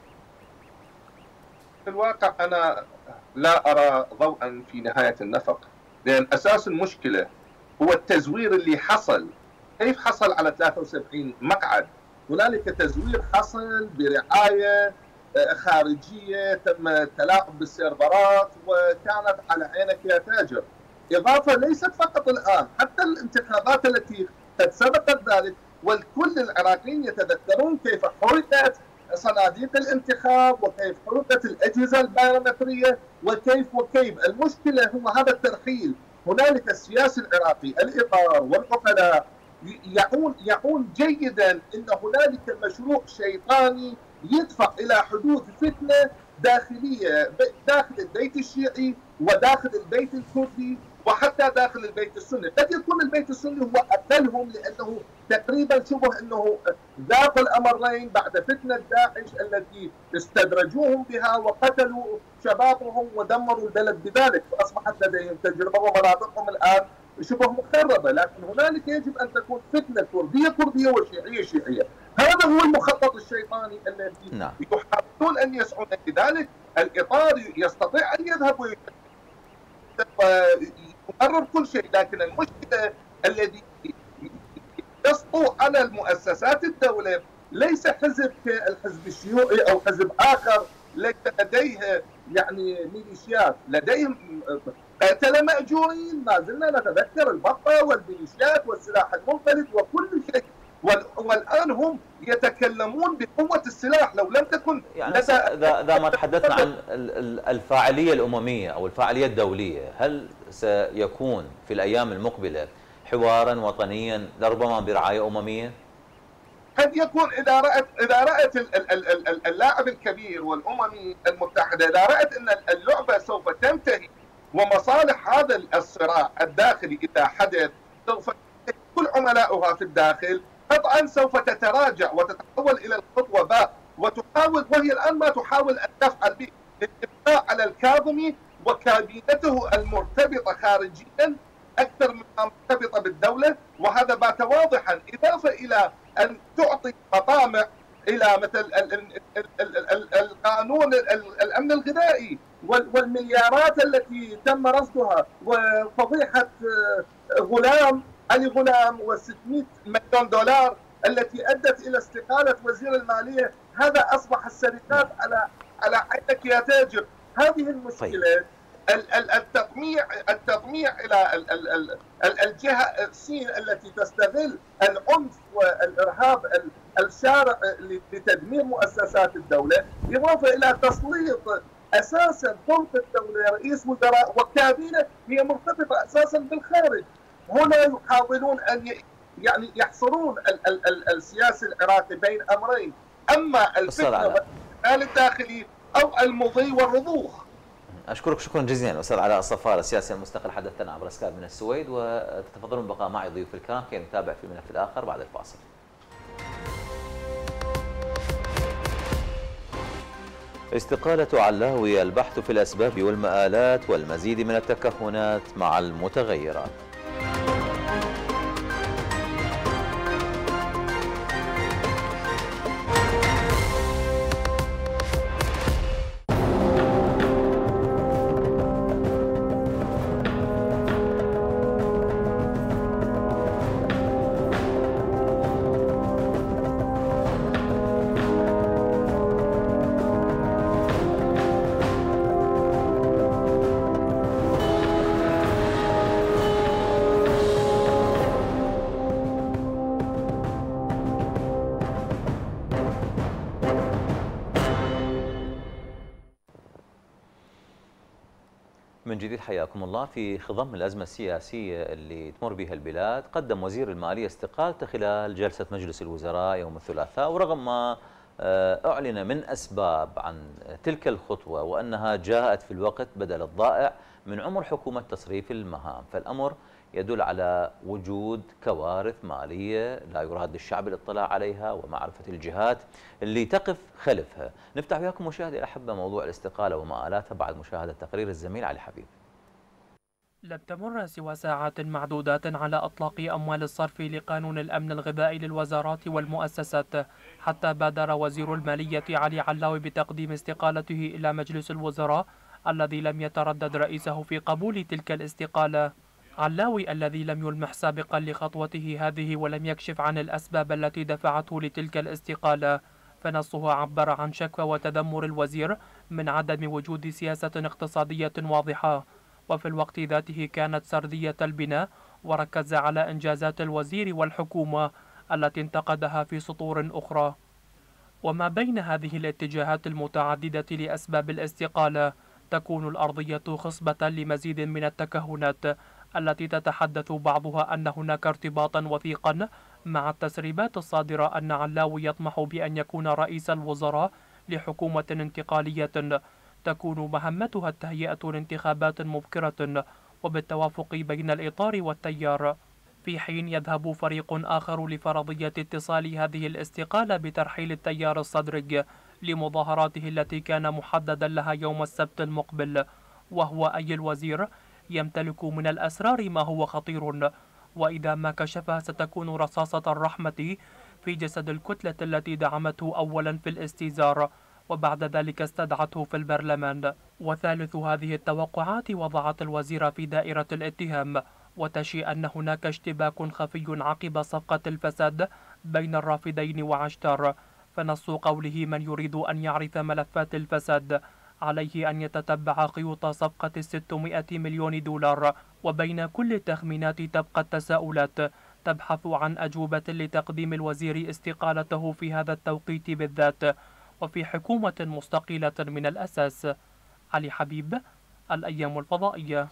في الواقع أنا لا أرى ضوءا في نهاية النفق، لأن أساس المشكلة هو التزوير اللي حصل. كيف حصل على ثلاثة وسبعين مقعد؟ هنالك تزوير حصل برعاية خارجية، تم التلاعب بالسيرفرات وكانت على عينك يا تاجر. إضافة ليست فقط الآن، حتى الانتخابات التي قد سبقت ذلك، والكل العراقيين يتذكرون كيف حرقت صناديق الانتخاب وكيف حرقت الأجهزة البايومترية وكيف وكيف. المشكلة هو هذا الترحيل. هنالك السياسي العراقي الإطار والعقلاء يعون يعون جيدا أن هنالك مشروع شيطاني يدفع إلى حدوث فتنة داخلية داخل البيت الشيعي وداخل البيت الكردي وحتى داخل البيت السني. قد يكون البيت السني هو أقلهم لأنه تقريبا شبه أنه ذاق الأمرين بعد فتنة داعش التي استدرجوهم بها وقتلوا شبابهم ودمروا البلد بذلك، فأصبحت لديهم تجربة ومناطقهم الآن شبه مخربة. لكن هنالك يجب أن تكون فتنة كردية كردية وشيعية شيعية. هذا هو المخطط الشيطاني الذي نعم. يحاولون أن يسعون لذلك. الإطار يستطيع أن يذهب ويقرر كل شيء، لكن المشكلة الذي يسطو على المؤسسات الدولة ليس حزب كالحزب الشيوعي أو حزب آخر ليس لديه يعني ميليشيات، لديهم قتلة مأجورين، ما زلنا نتذكر البقة والميليشيات والسلاح المنفلت وكل شيء، والآن هم يتكلمون بقوة السلاح. لو لم تكن
يعني إذا إذا ما تحدثنا عن الفاعلية الأممية أو الفاعلية الدولية، هل سيكون في الأيام المقبلة حوارا وطنيا لربما برعاية أممية؟
قد يكون إذا رأت إذا رأت اللاعب الكبير والأمم المتحدة إذا رأت أن اللعبة سوف تنتهي ومصالح هذا الصراع الداخلي إذا حدث سوف كل عملائها في الداخل قطعا سوف تتراجع وتتحول إلى الخطوة باء، وتحاول وهي الآن ما تحاول أن تفعل به الإبقاء على الكاظمي وكابينته المرتبطة خارجيا أكثر مما مرتبطة بالدولة، وهذا بات واضحا، إضافة إلى أن تعطي مطامع إلى مثل القانون الأمن الغذائي والمليارات التي تم رصدها، وفضيحة غلام علي غلام وستمئة مليون دولار التي أدت إلى استقالة وزير المالية. هذا أصبح السرقات على على عينك يا تاجر. هذه المشكلة. التطميع التطميع الى الجهه الصين التي تستغل العنف والارهاب الشارع لتدمير مؤسسات الدوله، اضافه الى تسليط اساسا سلطه الدوله رئيس وزراء وكابينه هي مرتبطه اساسا بالخارج. هنا يحاولون ان يعني يحصرون السياسي العراقي بين امرين، اما الفتنه والانتقال الداخلي او المضي والرضوخ.
أشكرك شكرا جزيلا أستاذ علاء الصفار السياسي المستقل، حدثنا عبر سكايب من السويد، وتتفضلون بقاء معي ضيوف الكرام كي نتابع في الملف الآخر بعد الفاصل. استقالة علاوي، البحث في الأسباب والمآلات والمزيد من التكهنات مع المتغيرات. من جديد حياكم الله. في خضم الأزمة السياسية اللي تمر بها البلاد، قدم وزير المالية استقالته خلال جلسة مجلس الوزراء يوم الثلاثاء، ورغم ما أعلن من أسباب عن تلك الخطوة وأنها جاءت في الوقت بدل الضائع من عمر حكومة تصريف المهام، فالأمر يدل على وجود كوارث مالية لا يراد للشعب الاطلاع عليها ومعرفة الجهات اللي تقف خلفها. نفتح وياكم مشاهدي الأحبة موضوع الاستقالة ومآلاتها بعد مشاهدة تقرير الزميل علي حبيب.
لم تمر سوى ساعات معدودات على إطلاق أموال الصرف لقانون الأمن الغذائي للوزارات والمؤسسات حتى بادر وزير المالية علي علاوي بتقديم استقالته إلى مجلس الوزراء الذي لم يتردد رئيسه في قبول تلك الاستقالة. علاوي الذي لم يلمح سابقا لخطوته هذه ولم يكشف عن الأسباب التي دفعته لتلك الاستقالة، فنصه عبر عن شكوى وتذمر الوزير من عدم وجود سياسة اقتصادية واضحة، وفي الوقت ذاته كانت سردية البناء، وركز على إنجازات الوزير والحكومة التي انتقدها في سطور أخرى. وما بين هذه الاتجاهات المتعددة لأسباب الاستقالة تكون الأرضية خصبة لمزيد من التكهنات التي تتحدث بعضها أن هناك ارتباطا وثيقا مع التسريبات الصادرة أن علاوي يطمح بأن يكون رئيس الوزراء لحكومة انتقالية تكون مهمتها التهيئة لانتخابات مبكرة وبالتوافق بين الإطار والتيار، في حين يذهب فريق آخر لفرضية اتصال هذه الاستقالة بترحيل التيار الصدرج لمظاهراته التي كان محددا لها يوم السبت المقبل، وهو أي الوزير يمتلك من الأسرار ما هو خطير، وإذا ما كشفها ستكون رصاصة الرحمة في جسد الكتلة التي دعمته أولا في الاستيزار وبعد ذلك استدعته في البرلمان. وثالث هذه التوقعات وضعت الوزير في دائرة الاتهام، وتشي أن هناك اشتباك خفي عقب صفقة الفساد بين الرافدين وعشتار، فنص قوله من يريد أن يعرف ملفات الفساد عليه أن يتتبع خيوط صفقة الستمائة مليون دولار، وبين كل التخمينات تبقى التساؤلات تبحث عن أجوبة لتقديم الوزير استقالته في هذا التوقيت بالذات وفي حكومة مستقلة من الأساس. علي حبيب، الأيام الفضائية.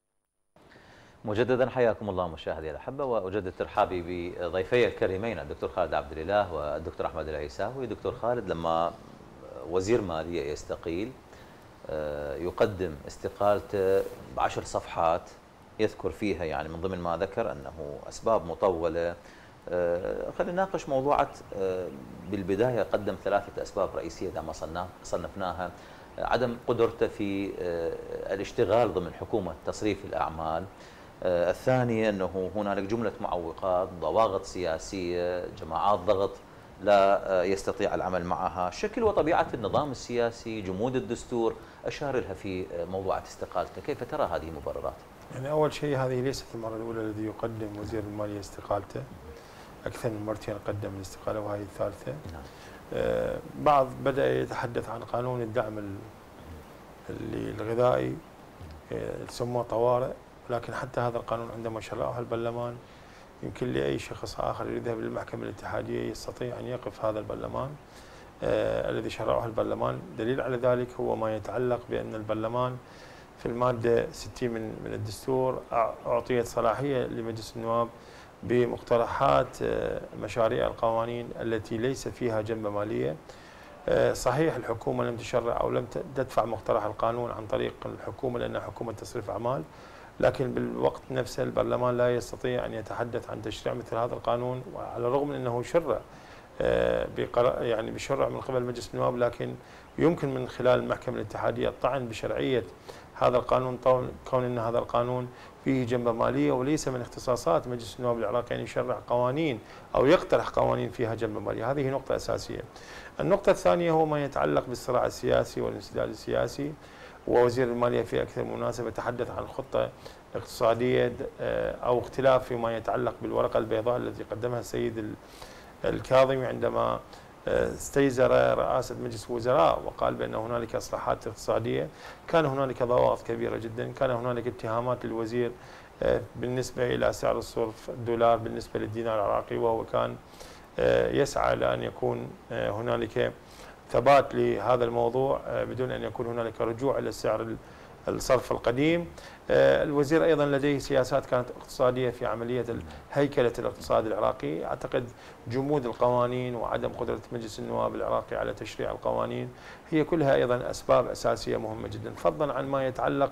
مجددا حياكم الله مشاهدي الأحبة، وأجدد ترحابي بضيفي الكريمين الدكتور خالد عبد الإله والدكتور أحمد العيساوي. دكتور خالد، لما وزير مالية يستقيل يقدم استقالته بعشر صفحات يذكر فيها يعني من ضمن ما ذكر أنه أسباب مطولة. خلينا نناقش موضوعات. بالبداية قدم ثلاثة أسباب رئيسية إذا ما صنفناها: عدم قدرته في الاشتغال ضمن حكومة تصريف الأعمال، الثانية أنه هنالك جملة معوقات، ضواغط سياسية، جماعات ضغط لا يستطيع العمل معها، شكل وطبيعة النظام السياسي، جمود الدستور، أشار لها في موضوعات استقالته. كيف ترى هذه المبررات؟
يعني أول شيء هذه ليست المرة الأولى الذي يقدم وزير المالية استقالته، أكثر من مرتين قدم الاستقالة وهذه الثالثة. نعم. آه بعض بدأ يتحدث عن قانون الدعم الغذائي سموه طوارئ، لكن حتى هذا القانون عندما شرعه البرلمان يمكن لأي شخص آخر يذهب للمحكمة الاتحادية يستطيع أن يقف هذا البرلمان آه الذي شرعه البرلمان. دليل على ذلك هو ما يتعلق بأن البرلمان في المادة ستين من من الدستور أعطيت صلاحية لمجلس النواب بمقترحات مشاريع القوانين التي ليس فيها جنبة مالية. صحيح الحكومة لم تشرع أو لم تدفع مقترح القانون عن طريق الحكومة لأنها حكومة تصريف أعمال، لكن بالوقت نفسه البرلمان لا يستطيع أن يتحدث عن تشريع مثل هذا القانون، وعلى الرغم من أنه شرع يعني بشرع من قبل مجلس النواب، لكن يمكن من خلال المحكمة الاتحادية الطعن بشرعية هذا القانون كون أن هذا القانون فيه جنبة مالية وليس من اختصاصات مجلس النواب العراقي أن يشرع قوانين أو يقترح قوانين فيها جنبة مالية. هذه نقطة أساسية. النقطة الثانية هو ما يتعلق بالصراع السياسي والانسداد السياسي، ووزير المالية في أكثر من مناسبة تحدث عن خطة اقتصادية أو اختلاف فيما يتعلق بالورقة البيضاء التي قدمها السيد الكاظمي عندما استيزر رئاسة مجلس الوزراء وقال بأن هنالك إصلاحات اقتصادية. كان هنالك ضوابط كبيرة جدا، كان هنالك اتهامات للوزير بالنسبة إلى سعر الصرف الدولار بالنسبة للدينار العراقي، وهو كان يسعى لأن يكون هنالك ثبات لهذا الموضوع بدون أن يكون هنالك رجوع إلى السعر الصرف القديم. الوزير أيضا لديه سياسات كانت اقتصادية في عملية هيكلة الاقتصاد العراقي. أعتقد جمود القوانين وعدم قدرة مجلس النواب العراقي على تشريع القوانين هي كلها أيضا أسباب أساسية مهمة جدا، فضلا عن ما يتعلق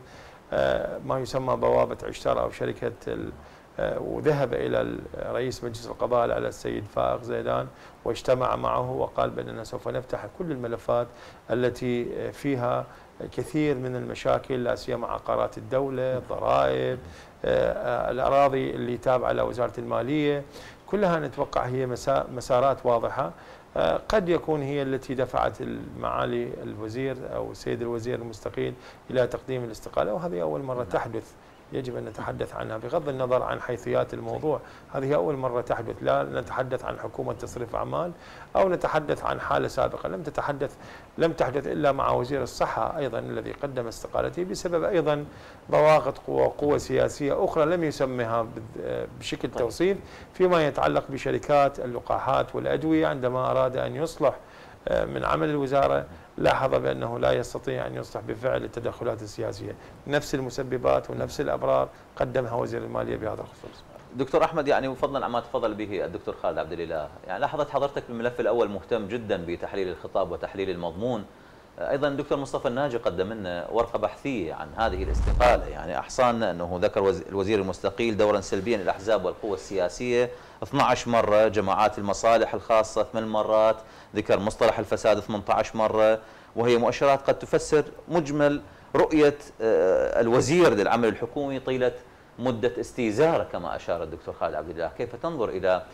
بما يسمى بوابة عشتار أو شركة، وذهب إلى رئيس مجلس القضاء على السيد فائق زيدان واجتمع معه وقال بأننا سوف نفتح كل الملفات التي فيها كثير من المشاكل، لا سيما عقارات الدولة، الضرائب، الأراضي اللي تابعة لوزارة المالية، كلها نتوقع هي مسارات واضحة قد يكون هي التي دفعت معالي الوزير أو السيد الوزير المستقيل إلى تقديم الاستقالة، وهذه أول مرة تحدث يجب أن نتحدث عنها بغض النظر عن حيثيات الموضوع. هذه أول مرة تحدث، لا نتحدث عن حكومة تصريف أعمال أو نتحدث عن حالة سابقة لم تتحدث لم تحدث إلا مع وزير الصحة أيضا الذي قدم استقالته بسبب أيضا ضواغط قوى قوة سياسية أخرى لم يسمها بشكل توصيف فيما يتعلق بشركات اللقاحات والأدوية. عندما أراد أن يصلح من عمل الوزارة لاحظ بأنه لا يستطيع أن يصلح بفعل التدخلات السياسية، نفس المسببات ونفس الأبرار قدمها وزير المالية بهذا الخصوص.
دكتور احمد، يعني فضلا عما تفضل به الدكتور خالد عبد الاله، يعني لاحظت حضرتك بالملف الاول مهتم جدا بتحليل الخطاب وتحليل المضمون. ايضا الدكتور مصطفى الناجي قدم لنا ورقه بحثيه عن هذه الاستقاله، يعني احصانا انه ذكر الوزير المستقيل دورا سلبيا للاحزاب والقوى السياسيه اثنتي عشرة مره، جماعات المصالح الخاصه ثمان مرات، ذكر مصطلح الفساد ثمانية عشر مره، وهي مؤشرات قد تفسر مجمل رؤيه الوزير للعمل الحكومي طيله مده استيزاره كما اشار الدكتور خالد عبد الاله. كيف تنظر الى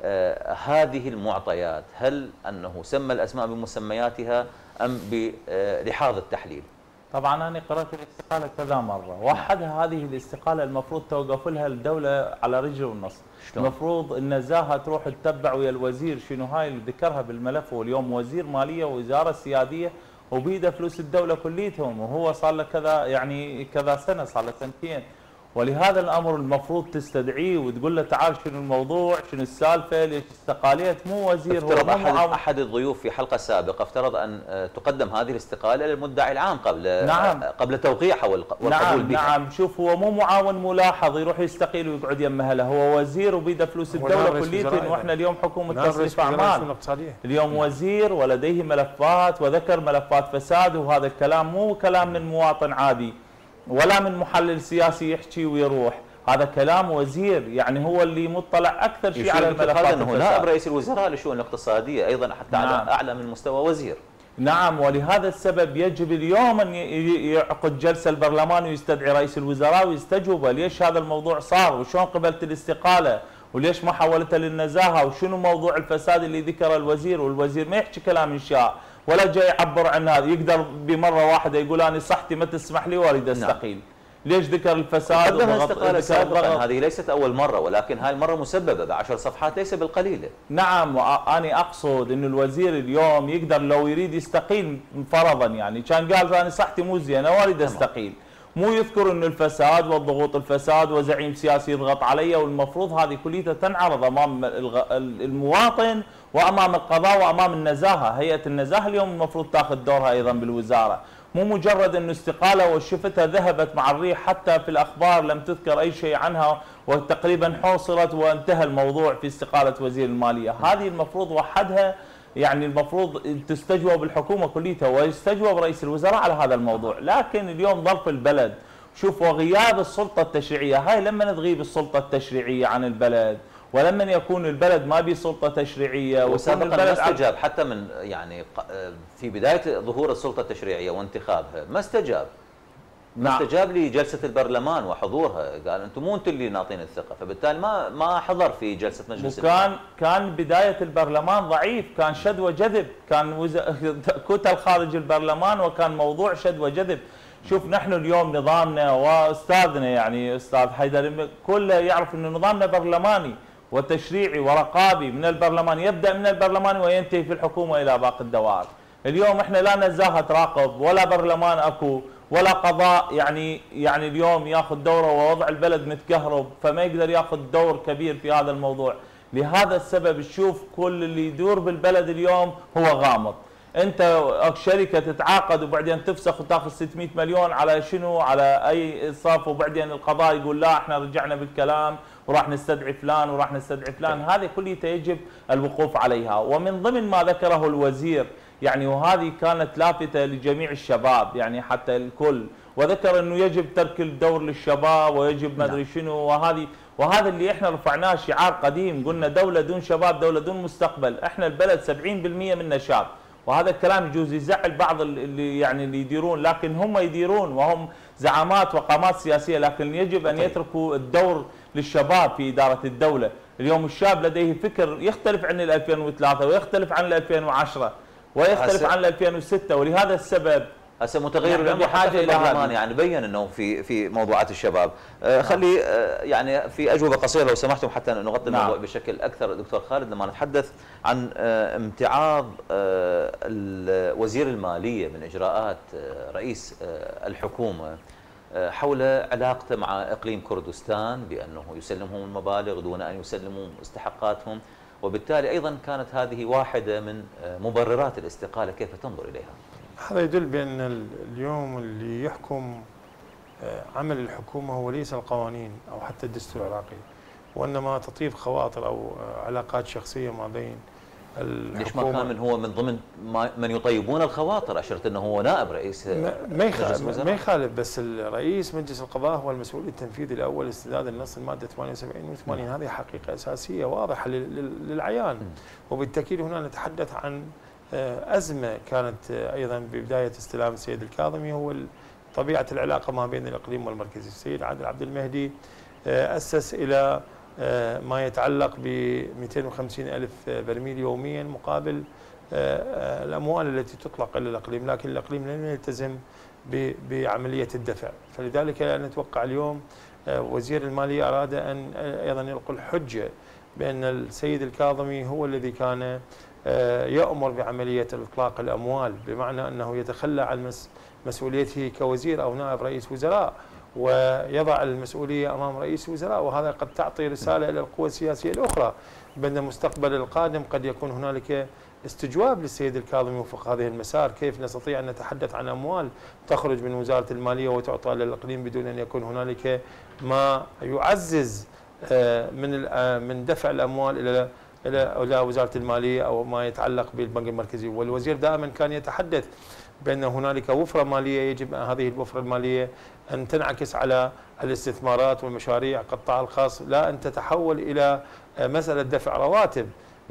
هذه المعطيات؟ هل انه سمى الاسماء بمسمياتها ام بلحاظ التحليل؟
طبعا انا قرات الاستقاله كذا مره، وحدها هذه الاستقاله المفروض توقف لها الدوله على رجل ونص. المفروض النزاهه تروح تتبع ويا الوزير شنو هاي اللي ذكرها بالملف، واليوم وزير ماليه ووزاره سياديه وبيده فلوس الدوله كليتهم، وهو صار له كذا يعني كذا سنه، صار له سنتين. ولهذا الامر المفروض تستدعيه وتقول له تعال شنو الموضوع، شنو السالفه، ليش استقاليت؟ مو وزير، هو
افترض
مو
احد احد الضيوف في حلقه سابقه افترض ان تقدم هذه الاستقاله للمدعي العام قبل
نعم
قبل توقيعها والقبول
نعم
بها.
نعم شوف، هو مو معاون ملاحظ يروح يستقيل ويقعد يم اهله، هو وزير وبيده فلوس الدوله كليتهم، واحنا اليوم حكومه تصريف اعمال، اليوم وزير ولديه ملفات وذكر ملفات فساد، وهذا الكلام مو كلام من مواطن عادي ولا من محلل سياسي يحكي ويروح، هذا كلام وزير، يعني هو اللي مطلع اكثر شيء على الملفات.
انه نائب رئيس الوزراء للشؤون الاقتصاديه ايضا حتى نعم. على اعلى من مستوى وزير.
نعم، ولهذا السبب يجب اليوم ان يعقد جلسه البرلمان ويستدعي رئيس الوزراء ويستجوبه، ليش هذا الموضوع صار وشلون قبلت الاستقاله وليش ما حولتها للنزاهه، وشنو موضوع الفساد اللي ذكره الوزير، والوزير ما يحكي كلام انشاء ولا جاي يعبر عن هذا، يقدر بمره واحده يقول انا صحتي ما تسمح لي واريد استقيل. نعم. ليش ذكر الفساد؟
قدم استقاله سابقا، هذه ليست اول مره، ولكن هاي المره مسببه بعشر صفحات ليس بالقليله.
نعم، وانا اقصد انه الوزير اليوم يقدر لو يريد يستقيل فرضا، يعني كان قال انا صحتي مو زينه واريد استقيل، مو يذكر انه الفساد والضغوط الفساد وزعيم سياسي يضغط علي، والمفروض هذه كلها تنعرض امام المواطن وامام القضاء وامام النزاهه، هيئه النزاهه اليوم المفروض تاخذ دورها ايضا بالوزاره، مو مجرد انه استقاله وشفتها ذهبت مع الريح، حتى في الاخبار لم تذكر اي شيء عنها وتقريبا حوصرت وانتهى الموضوع في استقاله وزير الماليه، هذه المفروض وحدها يعني المفروض تستجوب الحكومه كليتها ويستجوب رئيس الوزراء على هذا الموضوع، لكن اليوم ظرف البلد شوف وغياب السلطه التشريعيه، هاي لما تغيب السلطه التشريعيه عن البلد ولما يكون البلد ما بيه سلطه تشريعيه
وسابقا ما استجاب حتى من يعني في بدايه ظهور السلطه التشريعيه وانتخابها ما استجاب. ما نعم. استجاب لجلسه البرلمان وحضورها، قال انتم مو انتم اللي ناطين الثقه، فبالتالي ما ما حضر في جلسه مجلس
وكان كان بدايه البرلمان ضعيف، كان شد وجذب، كان وز... كتل خارج البرلمان وكان موضوع شد وجذب. شوف نحن اليوم نظامنا واستاذنا يعني استاذ حيدر كله يعرف انه نظامنا برلماني وتشريعي ورقابي من البرلمان، يبدا من البرلمان وينتهي في الحكومه الى باقي الدوائر. اليوم احنا لا نزاهه تراقب ولا برلمان اكو ولا قضاء يعني يعني اليوم ياخذ دوره ووضع البلد متكهرب، فما يقدر ياخذ دور كبير في هذا الموضوع. لهذا السبب تشوف كل اللي يدور بالبلد اليوم هو غامض. انت شركه تتعاقد وبعدين تفسخ وتاخذ ستمئة مليون على شنو؟ على اي صف، وبعدين القضاء يقول لا احنا رجعنا بالكلام وراح نستدعي فلان وراح نستدعي فلان، هذه كلها يجب الوقوف عليها. ومن ضمن ما ذكره الوزير يعني وهذه كانت لافتة لجميع الشباب يعني حتى الكل، وذكر انه يجب ترك الدور للشباب ويجب ما ادري شنو، وهذه وهذا اللي احنا رفعناه شعار قديم، قلنا دولة دون شباب دولة دون مستقبل، احنا البلد سبعين بالمئة منه شاب، وهذا الكلام يجوز يزعل بعض اللي يعني اللي يديرون، لكن هم يديرون وهم زعامات وقامات سياسية، لكن يجب ان يتركوا الدور للشباب في إدارة الدولة. اليوم الشاب لديه فكر يختلف عن ألفين وثلاثة ويختلف عن ألفين وعشرة ويختلف عن ألفين وستة، ولهذا السبب
هسه متغير الامر حاجه الى البرلمان يعني بين انه في في موضوعات الشباب. آه خلي آه يعني في اجوبه قصيره لو سمحتم حتى نغطي نعم. الموضوع بشكل اكثر. دكتور خالد، لما نتحدث عن آه امتعاض آه وزير الماليه من اجراءات آه رئيس آه الحكومه آه حول علاقته مع اقليم كردستان بانه يسلمهم المبالغ دون ان يسلموا مستحقاتهم، وبالتالي ايضا كانت هذه واحده من آه مبررات الاستقاله، كيف تنظر اليها؟
هذا يدل بأن اليوم اللي يحكم عمل الحكومة هو ليس القوانين أو حتى الدستور العراقي، وانما تطيب خواطر او علاقات شخصيه ما بين الحكومه.
ليش ما كان من هو من ضمن من يطيبون الخواطر؟ اشرت انه هو نائب رئيس
ما يخالف ما يخالف بس الرئيس مجلس القضاء هو المسؤول التنفيذي الاول استداد النص الماده ثمانية وسبعين و ثمانين. هذه حقيقه اساسيه واضحه للعيان. وبالتاكيد هنا نتحدث عن ازمه كانت ايضا ببدايه استلام السيد الكاظمي، هو طبيعه العلاقه ما بين الاقليم والمركزي. السيد عادل عبد المهدي اسس الى ما يتعلق ب مئتين وخمسين ألف برميل يوميا مقابل الأموال التي تطلق إلى الإقليم، لكن الإقليم لم يلتزم بعملية الدفع. فلذلك نتوقع اليوم وزير المالية أراد أن أيضا يلقي الحجة بأن السيد الكاظمي هو الذي كان يأمر بعملية إطلاق الأموال، بمعنى أنه يتخلى عن مسؤوليته كوزير أو نائب رئيس وزراء ويضع المسؤولية أمام رئيس الوزراء. وهذا قد تعطي رسالة إلى القوى السياسية الأخرى بأن المستقبل القادم قد يكون هنالك استجواب للسيد الكاظمي وفق هذه المسار. كيف نستطيع أن نتحدث عن أموال تخرج من وزارة المالية وتعطى للإقليم بدون أن يكون هنالك ما يعزز من من دفع الأموال إلى إلى وزارة المالية أو ما يتعلق بالبنك المركزي. والوزير دائما كان يتحدث بأن هنالك وفرة مالية، يجب هذه الوفرة المالية أن تنعكس على الاستثمارات والمشاريع القطاع الخاص، لا أن تتحول إلى مسألة دفع رواتب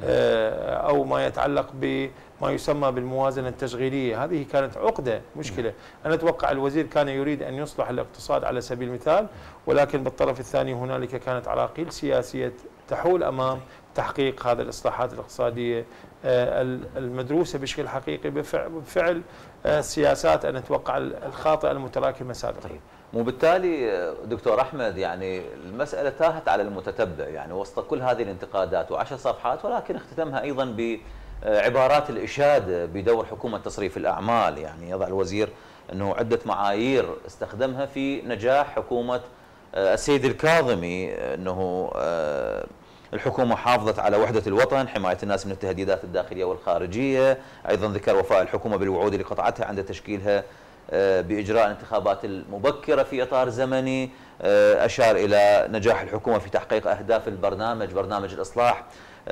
أو ما يتعلق بما يسمى بالموازنة التشغيلية. هذه كانت عقدة مشكلة. أنا أتوقع الوزير كان يريد أن يصلح الاقتصاد على سبيل المثال، ولكن بالطرف الثاني هنالك كانت عراقيل سياسية تحول أمام تحقيق هذه الإصلاحات الاقتصادية المدروسة بشكل حقيقي بفعل سياسات أنا أتوقع الخاطئة المتراكمة سابقا.
طيب، وبالتالي دكتور أحمد يعني المسألة تاهت على المتتبع يعني وسط كل هذه الانتقادات وعشر صفحات، ولكن اختتمها أيضا بعبارات الإشادة بدور حكومة تصريف الأعمال. يعني يضع الوزير أنه عدة معايير استخدمها في نجاح حكومة السيد الكاظمي، أنه الحكومة حافظت على وحدة الوطن، حماية الناس من التهديدات الداخلية والخارجية. أيضا ذكر وفاء الحكومة بالوعود اللي قطعتها عند تشكيلها بإجراء الانتخابات المبكرة في إطار زمني. أشار إلى نجاح الحكومة في تحقيق أهداف البرنامج، برنامج الإصلاح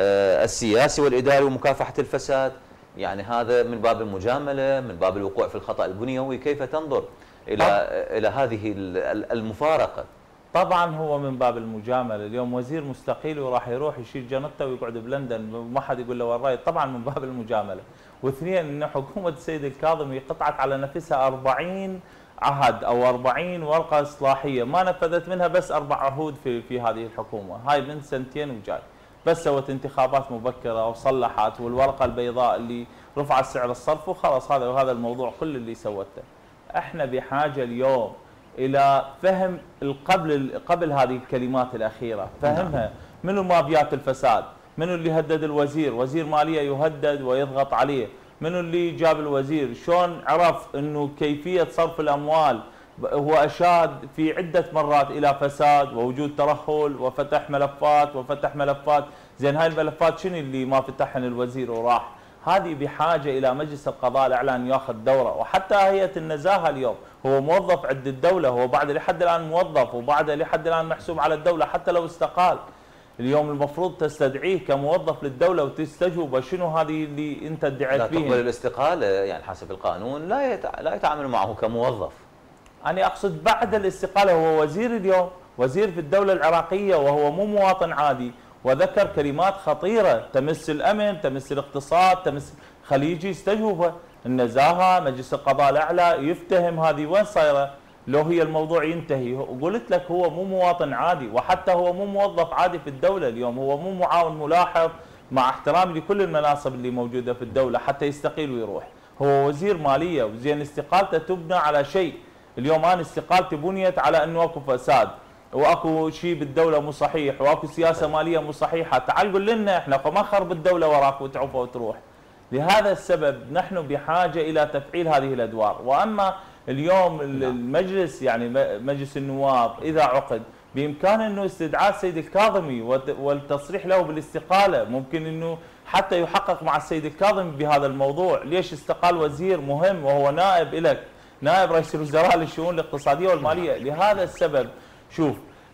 السياسي والإداري ومكافحة الفساد. يعني هذا من باب المجاملة، من باب الوقوع في الخطأ البنيوي. كيف تنظر إلى إلى هذه المفارقة؟
طبعا هو من باب المجامله. اليوم وزير مستقيل وراح يروح يشيل جنته ويقعد بلندن ما حد يقول له وين رايح. طبعا من باب المجامله. واثنين ان حكومه السيد الكاظمي قطعت على نفسها أربعين عهد او أربعين ورقه اصلاحيه، ما نفذت منها بس اربع عهود في في هذه الحكومه، هاي من سنتين وجاي. بس سوت انتخابات مبكره وصلحت والورقه البيضاء اللي رفعت سعر الصرف وخلاص. هذا وهذا الموضوع كل اللي سوته. احنا بحاجه اليوم الى فهم قبل قبل هذه الكلمات الاخيره، فهمها. منو مافيات الفساد؟ منو اللي هدد الوزير؟ وزير ماليه يهدد ويضغط عليه. منو اللي جاب الوزير؟ شلون عرف انه كيفيه صرف الاموال؟ هو اشاد في عده مرات الى فساد ووجود ترهل وفتح ملفات وفتح ملفات. زين هاي الملفات شنو اللي ما فتحهن الوزير وراح؟ هذه بحاجه الى مجلس القضاء الاعلى ان ياخذ دوره. وحتى هيئه النزاهه اليوم هو موظف عند الدوله، هو بعد لحد الان موظف وبعد لحد الان محسوب على الدوله حتى لو استقال. اليوم المفروض تستدعيه كموظف للدوله وتستجوبه شنو هذه اللي انت ادعيت فيه.
لا تقبل الاستقاله يعني حسب القانون، لا يتع... لا يتعامل معه كموظف.
انا اقصد بعد الاستقاله، هو وزير اليوم، وزير في الدوله العراقيه وهو مو مواطن عادي، وذكر كلمات خطيره تمس الامن، تمس الاقتصاد، تمس خليجي. استجوبه النزاهه، مجلس القضاء الاعلى يفتهم هذه وين صايره، لو هي الموضوع ينتهي. وقلت لك هو مو مواطن عادي، وحتى هو مو موظف عادي في الدوله اليوم، هو مو معاون ملاحظ مع احترامي لكل المناصب اللي موجوده في الدوله حتى يستقيل ويروح. هو وزير ماليه، وزين استقالته تبنى على شيء. اليوم انا استقالتي بنيت على انه اكو فساد واكو شيء بالدوله مو صحيح واكو سياسه ماليه مو صحيحه. تعال قول لنا احنا ما خرب الدوله وراك وتعوف وتروح. لهذا السبب نحن بحاجه الى تفعيل هذه الادوار. واما اليوم المجلس يعني مجلس النواب اذا عقد بامكانه انه استدعاء السيد الكاظمي والتصريح له بالاستقاله، ممكن انه حتى يحقق مع السيد الكاظمي بهذا الموضوع. ليش استقال وزير مهم وهو نائب لك، نائب رئيس الوزراء للشؤون الاقتصاديه والماليه؟ لهذا السبب شوف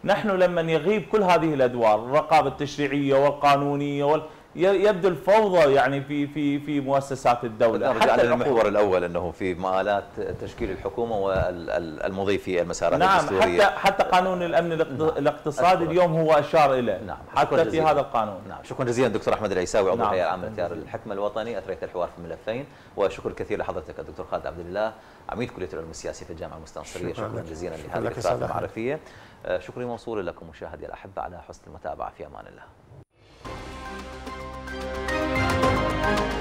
نحن لما يغيب كل هذه الادوار، الرقابه التشريعيه والقانونيه وال يبدو الفوضى يعني في في في مؤسسات الدوله.
حتى على المحور الاول انه في مآلات تشكيل الحكومه والمضي في المسارات
نعم
الدستوريه.
حتى حتى قانون الامن الاقتصادي
نعم.
اليوم هو اشار اليه.
نعم.
حتى في هذا القانون.
نعم شكرا جزيلا دكتور احمد العيساوي عضو
نعم.
الهيئه العامه لتيار الحكمه الوطني، اثريت الحوار في الملفين، وشكر كثير لحضرتك الدكتور خالد عبد الله عميد كليه العلوم السياسيه في الجامعه المستنصريه. شكرا, شكرا جزيلا لهذه الإفادة المعرفيه. شكري موصول لكم مشاهدي الاحبه على حسن المتابعه، في امان الله.